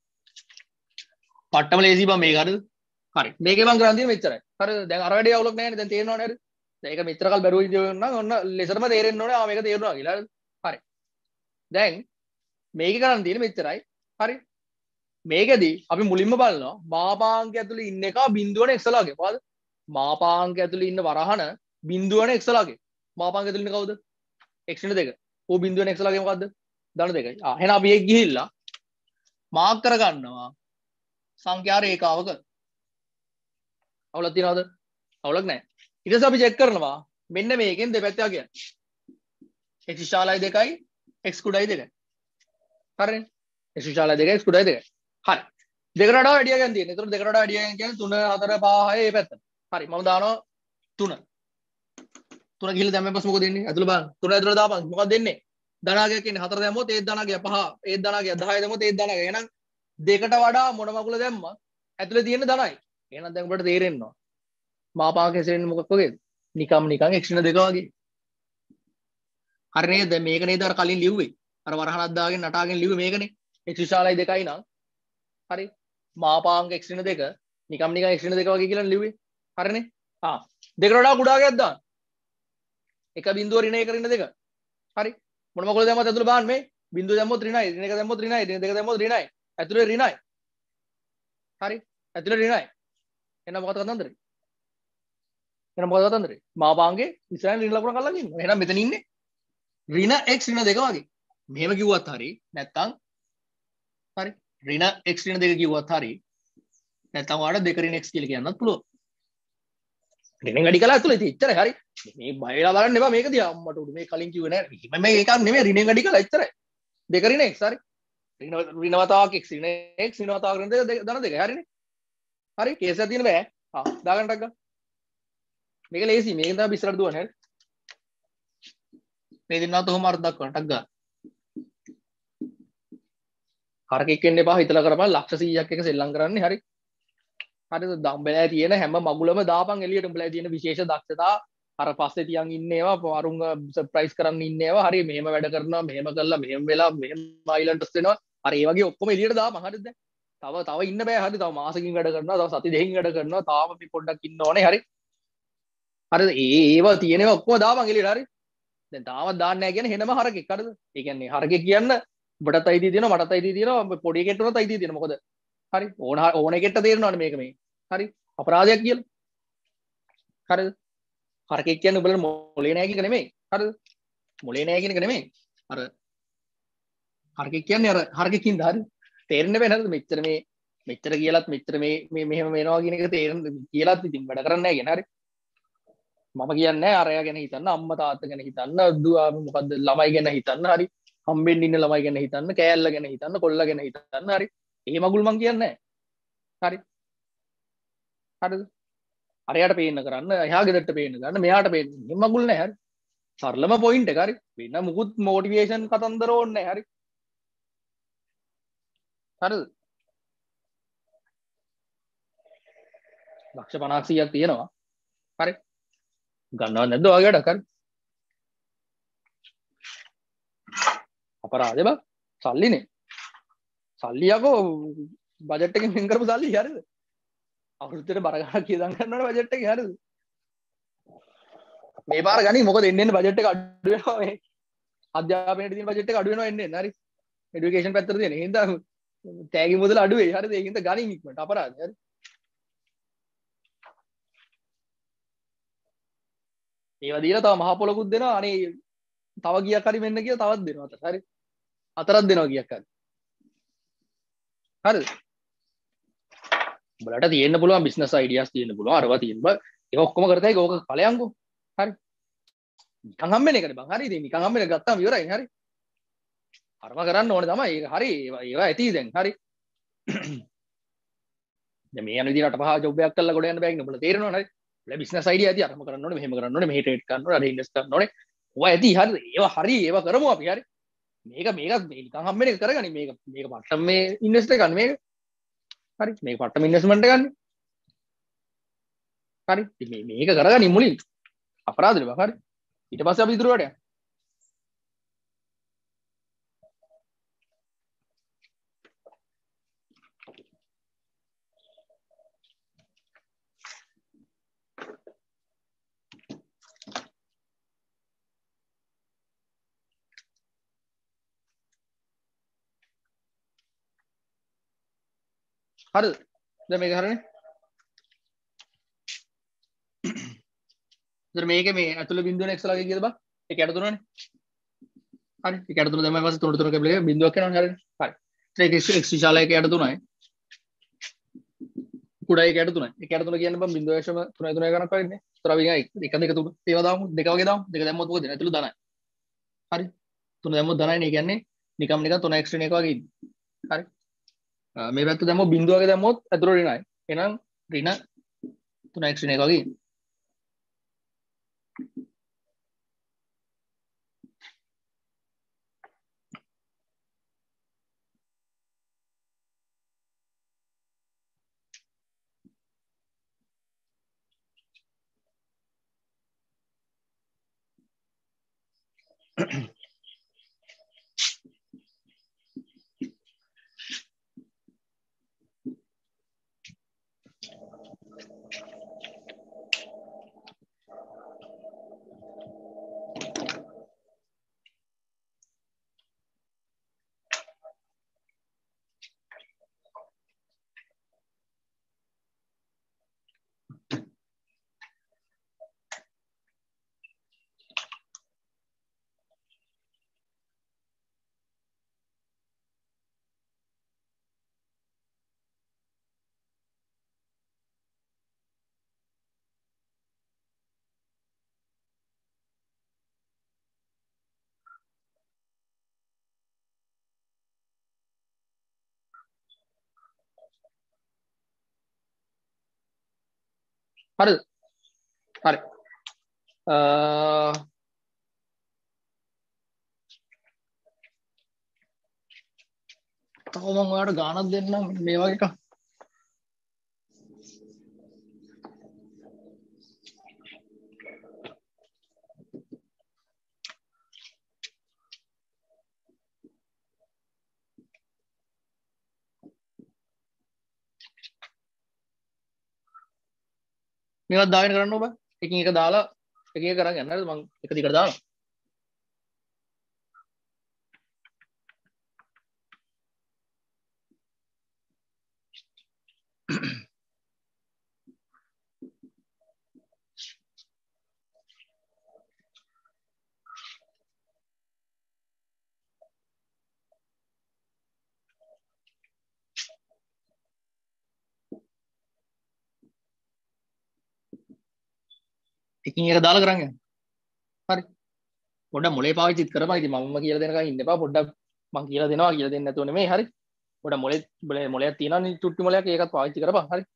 පට්ටම ලේසි බං මේක හරිද හරි මේකේ මං කරන් තියෙන්නේ මෙච්චරයි හරිද දැන් අර වැඩේ අවුලක් නැහැ නේ දැන් තේරෙනවනේ හරිද දැන් ඒක මෙච්චර කල් බැරුව ඉඳියෝ නම් ඔන්න ලෙසරම තේරෙන්න ඕනේ ආ මේක තේරුණා කියලා හරිද හරි දැන් මේකේ කරන් තියෙන්නේ මෙච්චරයි හරි මේකෙදි අපි මුලින්ම බලනවා මාපාංක ඇතුලේ ඉන්න එක බිඳුවන එක්සලාගේ මොකද මාපාංක ඇතුලේ ඉන්න වරහන බිඳුවන එක්සලාගේ මාපාංක ඇතුලේ ඉන්න කවුද x නේ දෙක ඕ බිඳුවන එක්සලාගේ මොකද්ද ධන දෙකයි ආ එහෙනම් අපි ඒක ගිහිල්ලා මාක් කර ගන්නවා සංඛ්‍යා රේඛාවක අවුලක් තියනවද අවුලක් නැහැ ඊට පස්සේ අපි චෙක් කරනවා මෙන්න මේකෙන් දෙපැත්ත කියන්නේ x විශාලයි දෙකයි x කුඩායි දෙකයි හරිනේ x විශාලයි දෙකයි x කුඩායි දෙකයි හරි දෙකට වඩා වැඩි ගන්න තියෙනවා. ඒතකොට දෙකට වඩා වැඩි ගන්න කියන්නේ තුන හතර පහ හය මේ පැත්තට. හරි මම දානවා තුන. තුන ගිහලා දැම්මම පස්සේ මොකද වෙන්නේ? ඇතුළ බලන්න. තුන ඇතුළ දාපන්. මොකක්ද දෙන්නේ? ධනාගයක් කියන්නේ හතර දැම්මොත් ඒත් ධනාගය පහ. ඒත් ධනාගය දහය දැම්මොත් ඒත් ධනාගය. එහෙනම් දෙකට වඩා මොන මගුල දැම්මා? ඇතුළේ තියෙන ධනයි. එහෙනම් දැන් ඔබට තේරෙනවා. මාපාක හැසිරෙන්නේ මොකක් වගේද? නිකම් නිකන් එක්ස්ට්‍රා දෙක වගේ. හරි නේද? දැන් මේක නේද අර කලින් ලිව්වේ. අර වරහනක් දාගෙන නටාගෙන ලිව්වේ මේකනේ. x විශාලයි දෙකයි නම් හරි මාපාංක x ඍණ දෙක නිකම් නිකන් x ඍණ දෙක වගේ කියලා ලිව්වේ හරිනේ ආ දෙකට වඩා කුඩා ගයක් දාන්න එක බිඳුව ඍණ එක ඍණ දෙක හරි මොන මොකද දැම්මත් ඇතුළේ බලන්න මේ බිඳුව දැම්මොත් ඍණයි ඍණ එක දැම්මොත් ඍණයි ඍණ දෙක දැම්මොත් ඍණයි ඇතුළේ ඍණයි හරි ඇතුළේ ඍණයි එහෙනම් මොකද කතන්දරේ එහෙනම් මොකද කතන්දරේ මාපාංගේ ඉස්සරහින් ඍණ ලකුණ කල්ලා ඉන්නවා එහෙනම් මෙතන ඉන්නේ ඍණ x ඍණ දෙක වගේ මෙහෙම කිව්වත් හරි නැත්තම් හරි ඍණ x ඍණ දෙක කිව්වත් හරි නැත්නම් ඔයාලට දෙක ඍණ x කියලා කියන්නත් පුළුවන්. ඍණෙන් වැඩි කළා ඇතුළේ ඉතින් එච්චරයි හරි. මේ බයලා බලන්න එපා මේක දිහා අම්මට උඩ මේ කලින් කිව්වේ නෑ. මම මේ එකක් නෙමෙයි ඍණෙන් වැඩි කළා එච්චරයි. දෙක ඍණ x හරි. ඍණ ඍණ වතාවක් x ඍණ x ඍණ වතාවක් ඍණ දෙක ධන දෙක හරිනේ. හරි කේස් එකක් තියෙන බෑ. ආ දාගන්න ටක් ගන්න. මේක ලේසි මේක තමයි ඉස්සරහට දුවන්නේ හරි. මේ දෙන්නාත් ඔහොම අර්ථ දක්වන්න ටක් ගන්න. හරකෙක් වෙන්න එපා හිතලා කරපන් ලක්ෂ සීයක් එක සෙල්ලම් කරන්නේ හරි හරිද දම්බලෑ තියෙන හැම මගුලම දාපන් එළියට උඹලා තියෙන විශේෂ දක්ෂතා අර පස්සේ තියන් ඉන්න ඒවා අරුංග සර්ප්‍රයිස් කරන්න ඉන්න ඒවා හරි මෙහෙම වැඩ කරනවා මෙහෙම කරලා මෙහෙම වෙලා මෙහෙම අයිලන්ඩ්ස් වෙනවා හරි ඒ වගේ ඔක්කොම එළියට දාපන් හරිද දැන් තව තව ඉන්න බෑ හරි තව මාසකින් වැඩ කරනවා තව සති දෙකකින් වැඩ කරනවා තාම අපි පොඩ්ඩක් ඉන්න ඕනේ හරි හරිද ඒ ඒවා තියෙන ඒවා ඔක්කොම දාපන් එළියට හරි දැන් තාමත් දාන්න නැහැ කියන්නේ හෙනම හරකෙක් හරිද ඒ කියන්නේ හරකෙක් කියන්න ඔබටත් අයිතිය තියෙනවා මටත් අයිතිය තියෙනවා පොඩි එකෙක්ට උනත් අයිතිය තියෙනවා මොකද හරි ඕන ඕන එකෙක්ට තේරෙනවනේ මේක මේ හරි අපරාධයක් කියලා හරිද හරකෙක් කියන්නේ උඹලට මොලේ නැහැ කියන එක නෙමෙයි හරිද මොලේ නැහැ කියන එක නෙමෙයි අර හරකෙක් කියන්නේ අර හරකෙකින්ද හරි තේරෙන්නේ නැහැ නේද මෙච්චර මේ මෙච්චර කියලාත් මෙච්චර මේ මේ මෙහෙම වෙනවා කියන එක තේරෙන්න කියලාත් ඉතින් වැඩ කරන්නේ නැහැ කියන හරි මම කියන්නේ අරයා ගැන හිතන්න අම්මා තාත්තා ගැන හිතන්න දුව මොකද්ද ළමයි ගැන හිතන්න හරි හම්බෙන්න ඉන්න ළමයි ගැන හිතන්න කෑල්ල ගැන හිතන්න කොල්ල ගැන හිතන්න හරි එහෙම මගුල් මං කියන්නේ නැහැ හරි හරිද අරයට පේන්න කරන්න එහා ගෙදරට පේන්න ගන්න මෙයාට පේන්න එහෙම මගුල් නැහැ හරි සරලම පොයින්ට් එක හරි වෙන මුකුත් මොටිවේෂන් කතන්දර ඕනේ නැහැ හරි හරිද ලක්ෂ පනහක් සීයක් තියෙනවා හරි ගන්නව නැද්ද ඔයගේ වැඩක් හරි අපරාධේ බා සල්ලිනේ සල්ලි යකෝ බජට් එකෙන් වෙන් කරපු සල්ලි හරිද අවුරුද්දට බර ගණන් කියදම් කරනවනේ බජට් එකේ හරිද මේ පාර ගනි මොකද එන්න එන්න බජට් එක අඩු වෙනවා මේ අධ්‍යාපනයේ තියෙන බජට් එක අඩු වෙනවා එන්න එන්න හරි এডুকেෂන් පැත්තට තියෙන එහෙනම් තෑගි මුදල අඩු වෙයි හරිද ඒකින්ද ගණන් ඉක්මනට අපරාධේ හරි ඒවා දීලා තව මහ පොලකුත් දෙනවා අනේ තව ගියක් හරි මෙන්න කියලා තවත් දෙනවා අතට හරි හතරක් දෙනවා ගියක් හරි හරිද උඹලට තියෙන්න පුළුවන් බිස්නස් අයිඩියාස් තියෙන්න පුළුවන් අරවා තියෙන්න බෑ ඒක ඔක්කොම කරතයි ඕක ඵලයන්කෝ හරි නිකන් හම්බෙන එකනේ බං හරි ඉතින් නිකන් හම්බෙන එක ගත්තාම ඉවරයි හරි අරවා කරන්න ඕනේ තමයි ඒක හරි ඒවා ඒවා ඇති දැන් හරි දැන් මේ යන විදිහට පහ ජොබ් එකක් කරලා ගොඩ යන්න බෑ කියන්නේ උඹලා තේරෙනවනේ හරි උඹලා බිස්නස් අයිඩියා ඇති අරම කරන්න ඕනේ මෙහෙම කරන්න ඕනේ මෙහෙ ට්‍රේඩ් කරන්න ඕනේ අර ඉන්වෙස්ට් කරන්න ඕනේ ඔය ඇති හරි ඒවා හරි ඒවා කරමු අපි හරි මේක මේක නිකන් හම්බෙන එක කරගනි මේක මේක මට්ටම් මේ ඉන්වෙස්ට් එක ගන්න මේක හරි මේක පට්ටම ඉන්වෙස්ට්මන්ට් එකක් නේ. හරි මේ මේක කරගනින් මුලින් අපරාධනේ බං. හරි ඊට පස්සේ අපි ඉදිරියට යමු. හරිද දැන් මේක හරිනේ. ඉතින් මේකේ මේ ඇතුළේ බිඳුවන x ලගේ කියද බං ඒක යට තුනනේ. හරි ඒක යට තුන දැම්මම පස්සේ තුන තුන කැපිලා බිඳුවක් එනවනේ. හරිනේ. හරි ඒක x x විශාල එක යට තුනයි කුඩා එක යට තුනයි. එක යට තුන කියන්නේ බං බිඳුව ඇශම තුනයි තුනයි ගණක් වගේනේ. ඒතර අපි එක දෙක තුන ඒවා දාමු දෙක වගේ දාමු. දෙක දැම්මොත් මොකද ඇතුළේ ධනයි. හරි තුන දැම්මොත් ධනයි නේ. කියන්නේ නිකම් නිකන් තුන x ඍණ එක වගේ ඉන්නේ. හරි මේ පැත්ත දැම්මොත් බිඳුව වගේ දැම්මොත් ඇතුළේ ඍණයි. එහෙනම් ඍණ තුන x ඍණ එක වගේ ඉන්නේ. හරිද හරි අ තව මම ඔයාලට ගානක් දෙන්නම් මේ වගේ එකක්. මේවත් දාගෙන කරන්න ඕන බං. එකින් එක දාලා එකින් එක කරන් යන්න. හරිද මම එක දිගට දානවා. එකින් එක දාලා කරන් යන්න. හරි පොඩ්ඩක් මොලේ පාවිච්චිත් කරපන්. ඉතින් මමම කියලා දෙනකන් ඉන්න එපා. පොඩ්ඩක් මං කියලා දෙනවා කියලා දෙන්නේ නැතුව නෙමෙයි. හරි පොඩ්ඩක් මොලේ මොලයක් තියෙනවනේ චුට්ටි මොලයක් ඒකත් පාවිච්චි කරපන්. හරි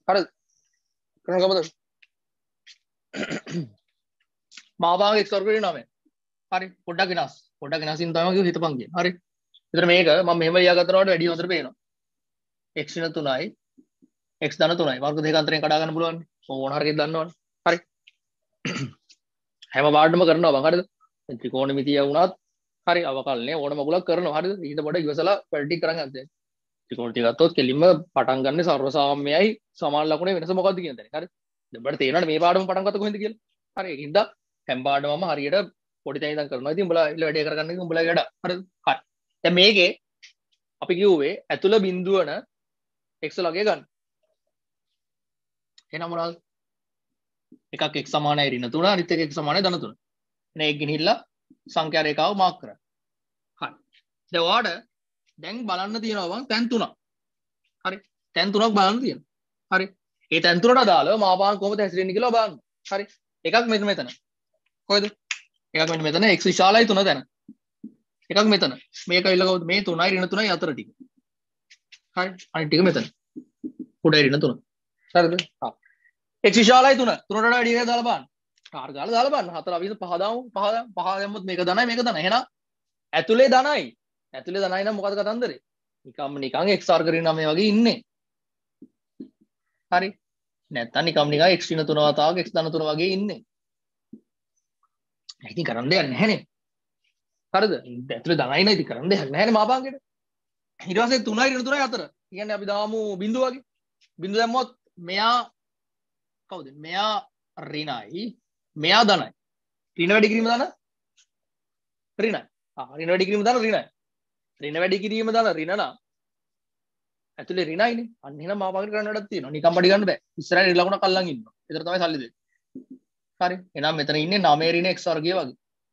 හරිද කරන ගමද මාභාග x වර්ග වෙන නවය හරි පොඩ්ඩක් වෙනස් පොඩ්ඩක් වෙනසින් තමයි කිව්ව හිතපන් කියන හරි විතර මේක මම මෙහෙම ලියාගත්තනවට වැඩි හොඳට පේනවා x වෙන තුනයි x ධන තුනයි වර්ග දෙක අතරෙන් කඩා ගන්න පුළුවන් ඕන හරියට දන්නවනේ හරි හැම පාඩම කරනවා බං හරිද ත්‍රිකෝණමිතිය වුණත් හරි අවකලනේ ඕන මගුලක් කරනවා හරිද ඊට පොඩ ඉවසලා පැටි කරන් යන්න ත්‍රිකෝණිතිය ගත්තොත් කෙලින්ම පටන් ගන්න සර්ව සාම්‍යයි සමාන ලකුණේ වෙනස මොකක්ද කියන දේ හරි දැන් ඔබට තේරෙනවද මේ පාඩම පටන් ගත්ත කොහෙන්ද කියලා හරි ඒකින්ද හැම පාඩමම හරියට පොඩි තැනින් ඉඳන් කරනවා ඉතින් උඹලා ඉල්ල වැඩේ කරගන්න එක උඹලාගේ වැඩ හරිද හරි දැන් මේකේ අපි කිව්වේ ඇතුළ බිඳුවන x ලගය ගන්න එහෙනම් මොනවද එකක් x සමානයි ඍණ තුන අනිත් එක x සමානයි ධන තුන එන එක ගෙනහිල්ලා සංඛ්‍යා රේඛාව මාක් කරන්න හරි දැන් ඔයාලට දැන් බලන්න තියෙනවා බං තැන් තුනක් හරි තැන් තුනක් බලන්න තියෙනවා හරි ඒ තැන් තුනට අදාළව මාපාන් කොහොමද හැසිරෙන්නේ කියලා බලන්න හරි එකක් මෙතන මෙතන කොහෙද එකක් මෙන්න මෙතන x විශාලයි තුන තැන එකක් මෙතන මේක ඉල්ල කවුද මේ තුනයි ඍණ තුනයි අතර ටික හරි අනිත් ටික මෙතන උඩයි ඍණ තුන හරිද හා x විශාලයි තුන තුනට වඩා වැඩි එකක් දාලා බලන්න කාර් ගාලා දාලා බලන්න හතර අපි පහ දාමු පහ පහ දැම්මොත් මේක ධනයි මේක ධනයි එහෙනම් ඇතුලේ ධනයි ඇතුලේ ධනයි නම් මොකද කතන්දරේ නිකම්ම නිකන් x වර්ග ඍණ නවය වගේ ඉන්නේ හරි නැත්තම් නිකම් නිකන් x ඍණ තුන වතාවක් x ධන තුන වගේ ඉන්නේ ඉතින් කරන්න දෙයක් නැහැනේ හරිද ඇතුලේ ධනයි නේද කරන්න දෙයක් නැහැනේ මාපාංගෙට ඊට පස්සේ තුනයි ඍණ තුනයි අතර කියන්නේ අපි දාමු බිඳුව වගේ බිඳුව දැම්මොත් මෙයා කවුද මෙයා ඍණයි මෙයා ධනයි ඍණ වැඩි කිරීම ධන ඍණයි ආ ඍණ වැඩි කිරීම ධන ඍණයි ඍණ වැඩි කිරීම ධන ඍණ නම් ඇතුලේ ඍණයිනේ අන්න එහෙනම් මාපාංගෙට කරන්න වැඩක් තියෙනවා නිකම් පඩි ගන්න බෑ ඉස්සරහින් ලකුණක් අල්ලන් ඉන්නවා ඒතර තමයි සල්ලි දෙන්නේ හරි එහෙනම් මෙතන ඉන්නේ නවය ඍණ x වර්ගය වගේ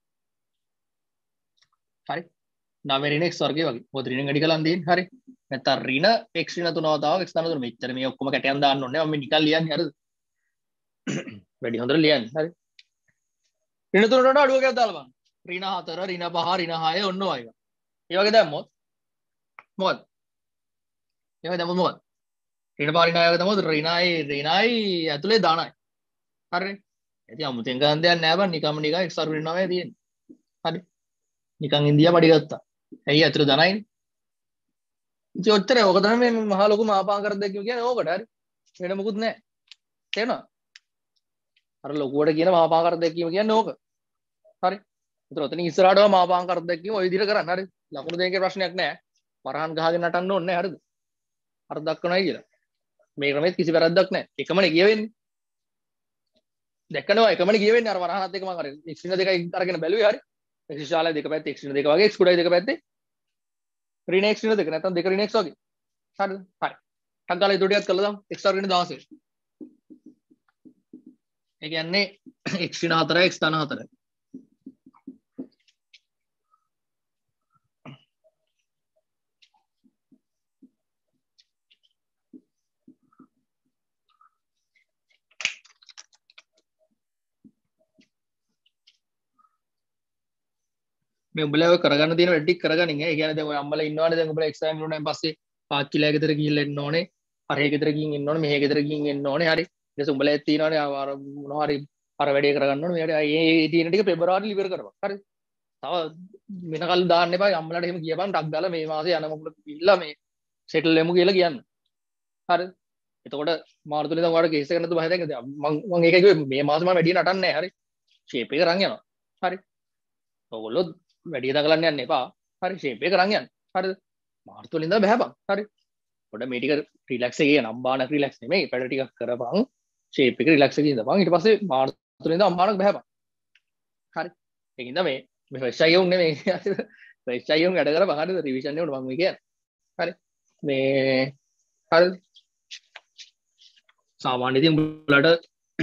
හරි නවය ඍණ x වර්ගය වගේ මොකද ඍණ වැඩි කලන් දෙන්නේ හරි නැත්නම් ඍණ x ඍණ තුන වතාවක් x ධන තුන මෙච්චර මේ ඔක්කොම කැටයන් දාන්න ඕනේ මම නිකන් ලියන්නේ හරිද වැඩි හොඳට ලියන්නේ හරි ඍණ තුනට වඩා අඩුව එකක් දාලා බලන්න ඍණ හතර ඍණ පහ ඍණ හය ඔන්න ඔය එක ඒ වගේ දැම්මොත් මොකද ඒ වගේ දැම්මොත් මොකද ඍණ පහ ඍණ හය වගේ දැම්මොත් ඍණයි ඍණයි ඇතුලේ ධනයි හරිනේ ඉතින් අමුතෙන් ගන්න දෙයක් නෑ බං නිකම්ම නිකන් x වර්ග ඍණ නවය තියෙන්නේ හරි නිකන් ඉන්දියා පඩි ගත්තා ඇයි ඇතුලේ ධනයිනේ ඉතින් ඔච්චරයි ඔක තමයි මේ මහා ලොකු මාපාං කර දෙක කියන්නේ ඕකට හරි වෙන මොකුත් නෑ තේරෙනවද අර ලොකුවට කියන මාපාං කර දෙක කියන්නේ ඕක හරි ඒතර ඔතන ඉස්සරහටම මාපාං කර දෙක ඔය විදිහට කරන්න හරි ලකුණු දෙකේ ප්‍රශ්නයක් නෑ වරහන් ගහගෙන නටන්න ඕනේ නෑ හරිද අර දක්වනයි කියලා මේ ක්‍රමෙත් කිසි වැරද්දක් නෑ එකමනේ කියවෙන්නේ දැක්කනවා එකමනේ කියවෙන්නේ අර වරහනත් එක මම අර x ඍණ දෙකයි අරගෙන බැලුවේ හරි x විශාලයි දෙක පැත්තේ x ඍණ දෙක වගේ x කුඩයි දෙක පැත්තේ ඍණ x ඍණ දෙක නැත්නම් දෙක ඍණ x වගේ හරිද හරි ටක් ගාලා ඒ ටිකක් කළා දාමු x වර්ග ඍණ දහසයි ඒ කියන්නේ x ඍණ හතරයි x ධන හතරයි මේ උඹලා ඔය කරගන්න තියෙන වැඩ ටික කරගනින් ඒ කියන්නේ දැන් ඔය අම්මලා ඉන්නවනේ දැන් උඹලා එක්සෑම් වුණාන් පස්සේ පාච්චිලා ගෙදර ගිහිල්ලා එන්න ඕනේ අර ඒ ගෙදර ගිහින් එන්න ඕනේ මෙහෙ ගෙදර ගිහින් එන්න ඕනේ හරි ඊට පස්සේ උඹලා තියෙනවනේ අර මොනවා හරි අර වැඩේ කරගන්න ඕනේ මෙයාට ඒ තියෙන ටික පෙබරවාරි ඉවර කරපන් හරි තව වෙනකල් දාන්න එපා අම්මලාට එහෙම කියපන් ටක් දාලා මේ මාසේ යන මොකද ඉල්ලා මේ සෙටල් වෙමු කියලා කියන්න හරි එතකොට මාර්තුලේ දැන් ඔයාලට කේස් එක නැතුව බය දැන් මම මම ඒකයි කිව්වේ මේ මාසේ මම වැඩි නටන්නේ නැහැ හරි ෂේප් එක අරන් යනවා හරි ඔයගොල්ලෝ වැඩි දකලන්න යන්න එපා හරි ෂේප් එක අරන් යන්න හරිද මාර්තුලේ ඉඳලා බහැපන් හරි පොඩ මේ ටික රිලැක්ස් එකේ යන අම්බාන රිලැක්ස් නෙමෙයි පැඩ ටිකක් කරපන් ෂේප් එක රිලැක්ස් එකේ ඉඳපන් ඊට පස්සේ මාර්තුලේ ඉඳලා අම්බානක් බහැපන් හරි ඒකින්ද මේ මේ ෆ්‍රෙෂ් අයියුන් නෙමෙයි ෆ්‍රෙෂ් අයියුන් වැඩ කරපන් හරිද රිවිෂන් නේ උඩ මම මේ කියන්නේ හරි මේ හරි සාමාන්‍ය ඉතින් උඹලට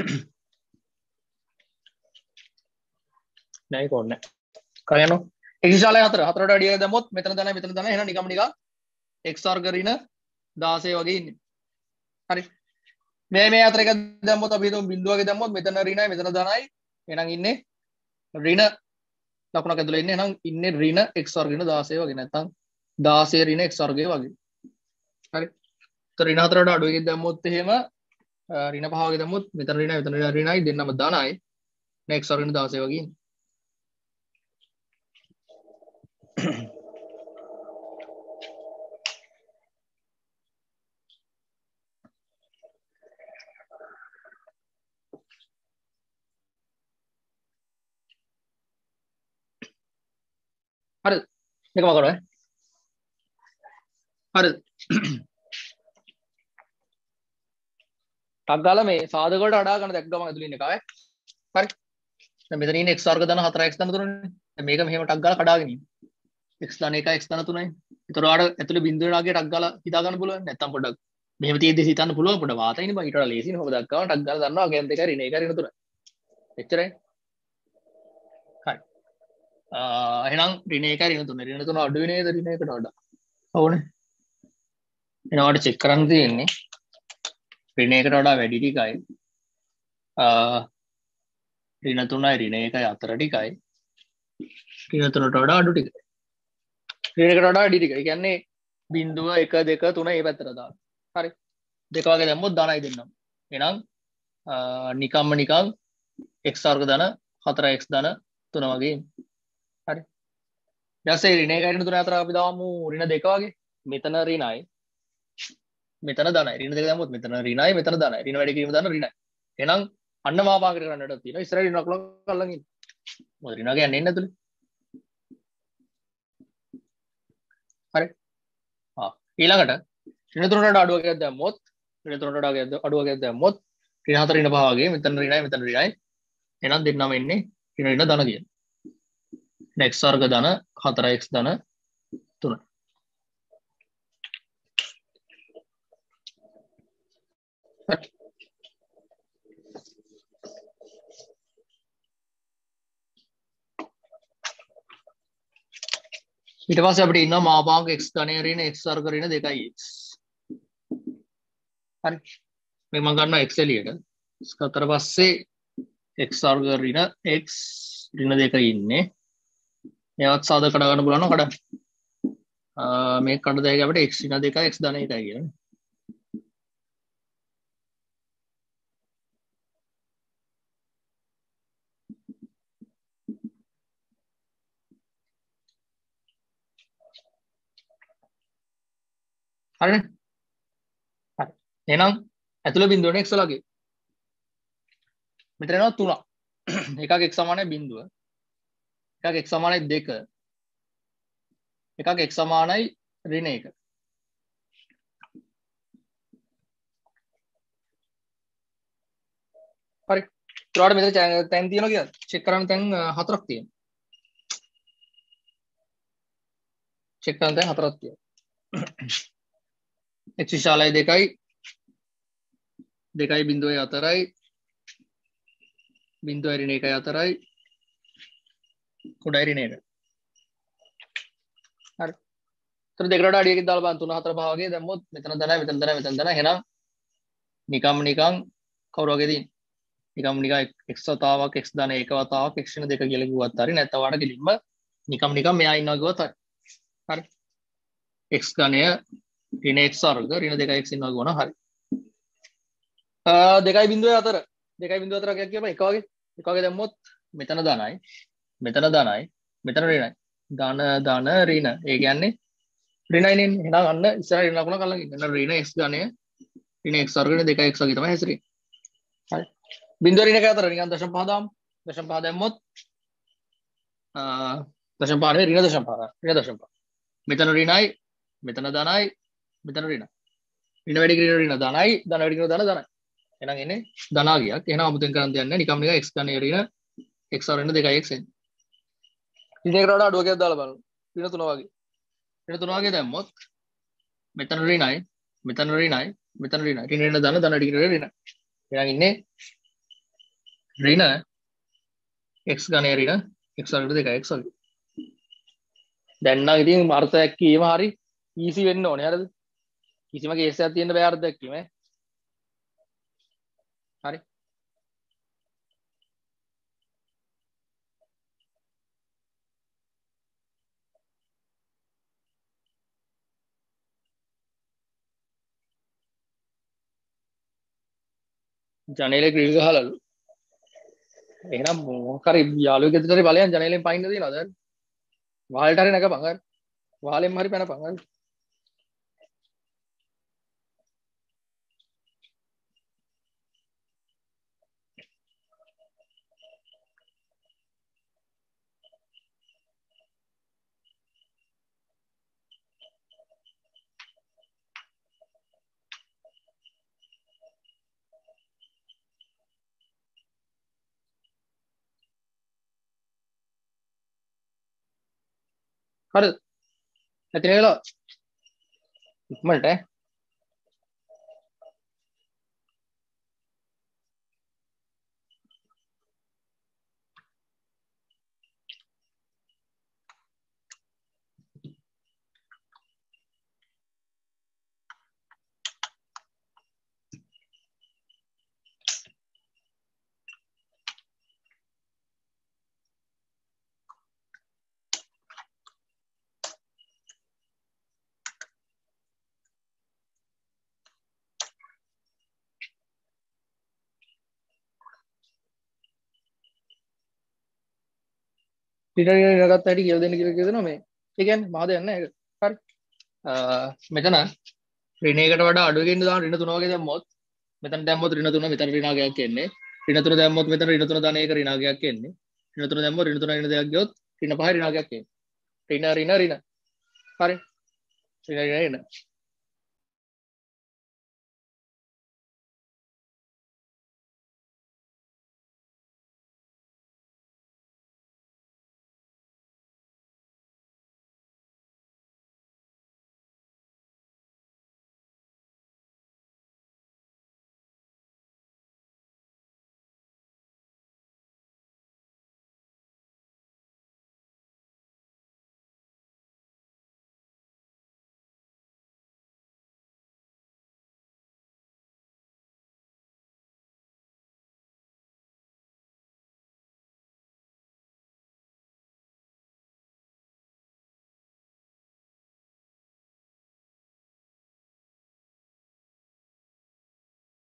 නෑ කොන්නේ කරයන්නවා x විශාලයි හතර හතරට වැඩි එක දැම්මොත් මෙතන දනයි මෙතන දනයි එහෙනම් නිකම් නිකන් x වර්ග ඍණ දහසය වගේ ඉන්නේ හරි මේ මේ අතර එක දැම්මොත් අපි හිතමු බිඳුව වගේ දැම්මොත් මෙතන ඍණයි මෙතන ධනයි එහෙනම් ඉන්නේ ඍණ ලකුණක් ඇතුලේ ඉන්නේ එහෙනම් ඉන්නේ ඍණ x වර්ග ඍණ දහසය වගේ නැත්නම් දහසය ඍණ x වර්ගය වගේ හරි. ඒතර ඍණ හතරට අඩු එකක් දැම්මොත් එහෙම ඍණ පහ වගේ දැම්මොත් මෙතන ඍණයි මෙතන ඍණයි දෙන්නම ධනයි. next වර්ගන දහසය වගේ ඉන්නේ. හරිද? මේක මම කරනවා. හරිද? ටක් ගාලා මේ සාධක වලට අඩා ගන්න දැක් ගමන් ඇතුළේ ඉන්න එකයි. හරි. දැන් මෙතන ඉන්නේ x වර්ග ධන හතර x ධන තුනනේ. දැන් මේක මෙහෙම ටක් ගාලා කඩාගෙන ඉන්න. x ධන එකයි x ධන තුනයි. ඒතර ඔයාලට ඇතුළේ බිඳුවේ නාගේ ටක් ගාලා හිතා ගන්න පුළුවන්. නැත්තම් පොඩ්ඩක් මෙහෙම තියෙද්දි හිතන්න පුළුවන් පොඩ්ඩක් වාතයිනේ බං ඊට වඩා ලේසියි කොහොමද දක්වනවා ටක් ගාලා දන්නවා ගෙන් දෙකයි ඍණ එකයි ඍණ තුනයි. එච්චරයි. හරි. ආ එහෙනම් ඍණ එකයි ඍණ තුනයි. ඍණ තුන අඩු වෙන්නේ නේද ඍණ එකට වඩා? ඕනේ. එහෙනම් ඔයාලට චෙක් කරන්න තියෙන්නේ ඍණ එකට වඩා වැඩි ටිකයි ඍණ තුනයි ඍණ එකයි අතර ටිකයි ඍණ තුනට වඩා අඩු ටිකයි ඍණ එකට වඩා වැඩි ටිකයි. ඒ කියන්නේ බිංදුව එක දෙක තුන මේ පැත්තට දාන්න. හරි. දෙක වගේ දැම්මොත් ධනයි දෙන්නම්. එහෙනම් නිකම්ම නිකං x වර්ග ධන හතර x ධන තුන වගේ. හරි. ඊට පස්සේ ඍණ එකයි ඍණ තුන අතර අපි දාමු ඍණ දෙක වගේ. මෙතන ඍණයි මෙතන ධනයි. ඍණ දෙක දැම්මොත් මෙතන ඍණයි මෙතන ධනයි. ඍණ වැඩි කිරීම ධන ඍණයි. එහෙනම් අන්න මාපාංකයට ගන්නට තියෙනවා. ඉස්සරහ ඍණ අකුලක් අල්ලන් ඉන්න. මොකද ඍණ කියන්නේ එන්නේ නැතුලේ. හරි. ආ ඊළඟට ඍණ තුනට වඩා අඩුව එකක් දැම්මොත් ඍණ තුනට වඩා අඩුව එකක් දැම්මොත් ඍණ හතර ඍණ පහ වගේ මෙතන ඍණයි මෙතන ඍණයි. එහෙනම් දෙන්නම එන්නේ ඍණ ඍණ ධන කියන. x වර්ග ධන හතර x ධන තුන. ඊට පස්සේ අපිට ඉන්නවා මාපාංක x ධනය ඍණ x වර්ග ඍණ දෙකයි x. හරි. මේ මම ගන්නවා x එළියට. x අතර පස්සේ x වර්ග ඍණ x ඍණ දෙක ඉන්නේ. මේවත් සාධක කඩ ගන්න බලන්න කඩ. මේ කඩ දෙක අපිට x ඍණ දෙකයි x ධන එකයි කියන්නේ. හරිනේ. හරි. එහෙනම් ඇතුළේ බිඳුවනේ x ලගේ. මෙතන එනවා තුනක්. එකක් x සමානයි බිඳුව. එකක් x සමානයි දෙක. එකක් x සමානයි ඍණ එක. හරි. ඊට මෙතන තැන් තියෙනවා කියලා චෙක් කරන්න තැන් හතරක් තියෙනවා. චෙක් කරන්න තැන් හතරක් තියෙනවා. x විශාලයි දෙකයි දෙකයි බිඳුවයි අතරයි බිඳුවයි ඍණ එකයි අතරයි කුඩයි ඍණ එක. හරි. ඒතර දෙකට වඩා අඩියකින් දාලා බලන්න තුන හතර පහ වගේ දැම්මොත් මෙතන ධනයි මෙතන ධනයි මෙතන ධනයි. එහෙනම් නිකම් නිකං කවුරු වගේ තියෙන්නේ? නිකම් නිකං x වතාවක් x ධන එක වතාවක් x ඍණ දෙක කියලා කිව්වත් හරි නැත්නම් වඩ කෙලින්ම නිකම් නිකම් මෙයා ඉන්නවා කිව්වත් හරි. හරි. x ඝනය ඍණ x වර්ග ඍණ දෙකයි x ඉන්නවා කියනවා හරි. දෙකයි බිඳුවේ අතර දෙකයි බිඳුව අතර එකක් කියපන් එක වගේ එක වගේ දැම්මොත් මෙතන ධනයි මෙතන ධනයි මෙතන ඍණයි ධන ධන ඍණ ඒ කියන්නේ ඍණයි නේ. එහෙනම් අන්න ඉස්සරහ ඍණ ලකුණ කල්ලන් ඉන්න. ඍණ x ඝනය ඍණ x වර්ග ඍණ දෙකයි x වගේ තමයි හැසිරෙන්නේ. හරි. බිඳුව ඍණ එක අතර නිකන් දශම පහ දාමු. දශම පහ දැම්මොත් අ දශම පහ නෙවෙයි ඍණ දශම පහ ඍණ දශම පහ. මෙතන ඍණයි මෙතන ධනයි මෙතන ඍණ. ඍණ වැඩි කිරීම ඍණ ධනයි ධන වැඩි කිරීම ධන ධනයි. එහෙනම් එන්නේ ධනාගයක්. එහෙනම් 아무තෙන් කරන් දෙන්නේ නිකම් නිකන් x ඝනය ඍණ x වර්ග ඍණ දෙකයි x එන්නේ. ඍණ එකට වඩා අඩුව එකක් දාලා බලන්න. ඍණ තුන වගේ. ඍණ තුන වගේ දැම්මොත් මෙතන ඍණයි මෙතන ඍණයි මෙතන ඍණයි. ඍණ ඍණ ධන ධන වැඩි කිරීම ඍණ. එහෙනම් ඉන්නේ ඍණ x ඝනය ඍණ x වර්ග ඍණ දෙකයි x වගේ. දැන් නම් ඉතින් අර්ථයක් කීම හරි ඊසි වෙන්න ඕනේ. හරිද? කිසිම කේස් එකක් තියෙන්න බෑ අර්ථයක් කීම ඈ. හරි. ජනේලේ ග්‍රිල් ගහලලු. එහෙනම් මොකක් හරි යාළුවෙක් ගෙදරට හරි බලයන් ජනේලෙන් පයින්න දිනවද? වහලට හරි නැගපන් හරි. වහලෙන් හරි පැනපන් හරි. හරි. නැති නේලා. ඉක්මනට ඈ. රිටර්න් එක ගත්ත හැටි කියලා දෙන්න කියලා කියනවා මේ. ඒ කියන්නේ මහද යන්නේ ඒක. හරි. මෙතන ඍණයකට වඩා අඩුවකින් දාන ඍණ තුන වගේ දැම්මොත් මෙතන දැම්මොත් ඍණ තුන මෙතන ඍණාගයක් එන්නේ. ඍණ තුන දැම්මොත් මෙතන ඍණ තුන ධන එක ඍණාගයක් එන්නේ. ඍණ තුන දැම්මොත් ඍණ තුන ඍණ දෙකක් ගියොත් ඍණ පහ ඍණාගයක් එන්නේ. ඍණ ඍණ ඍණ. හරි. ඍණ ඍණ ඍණ.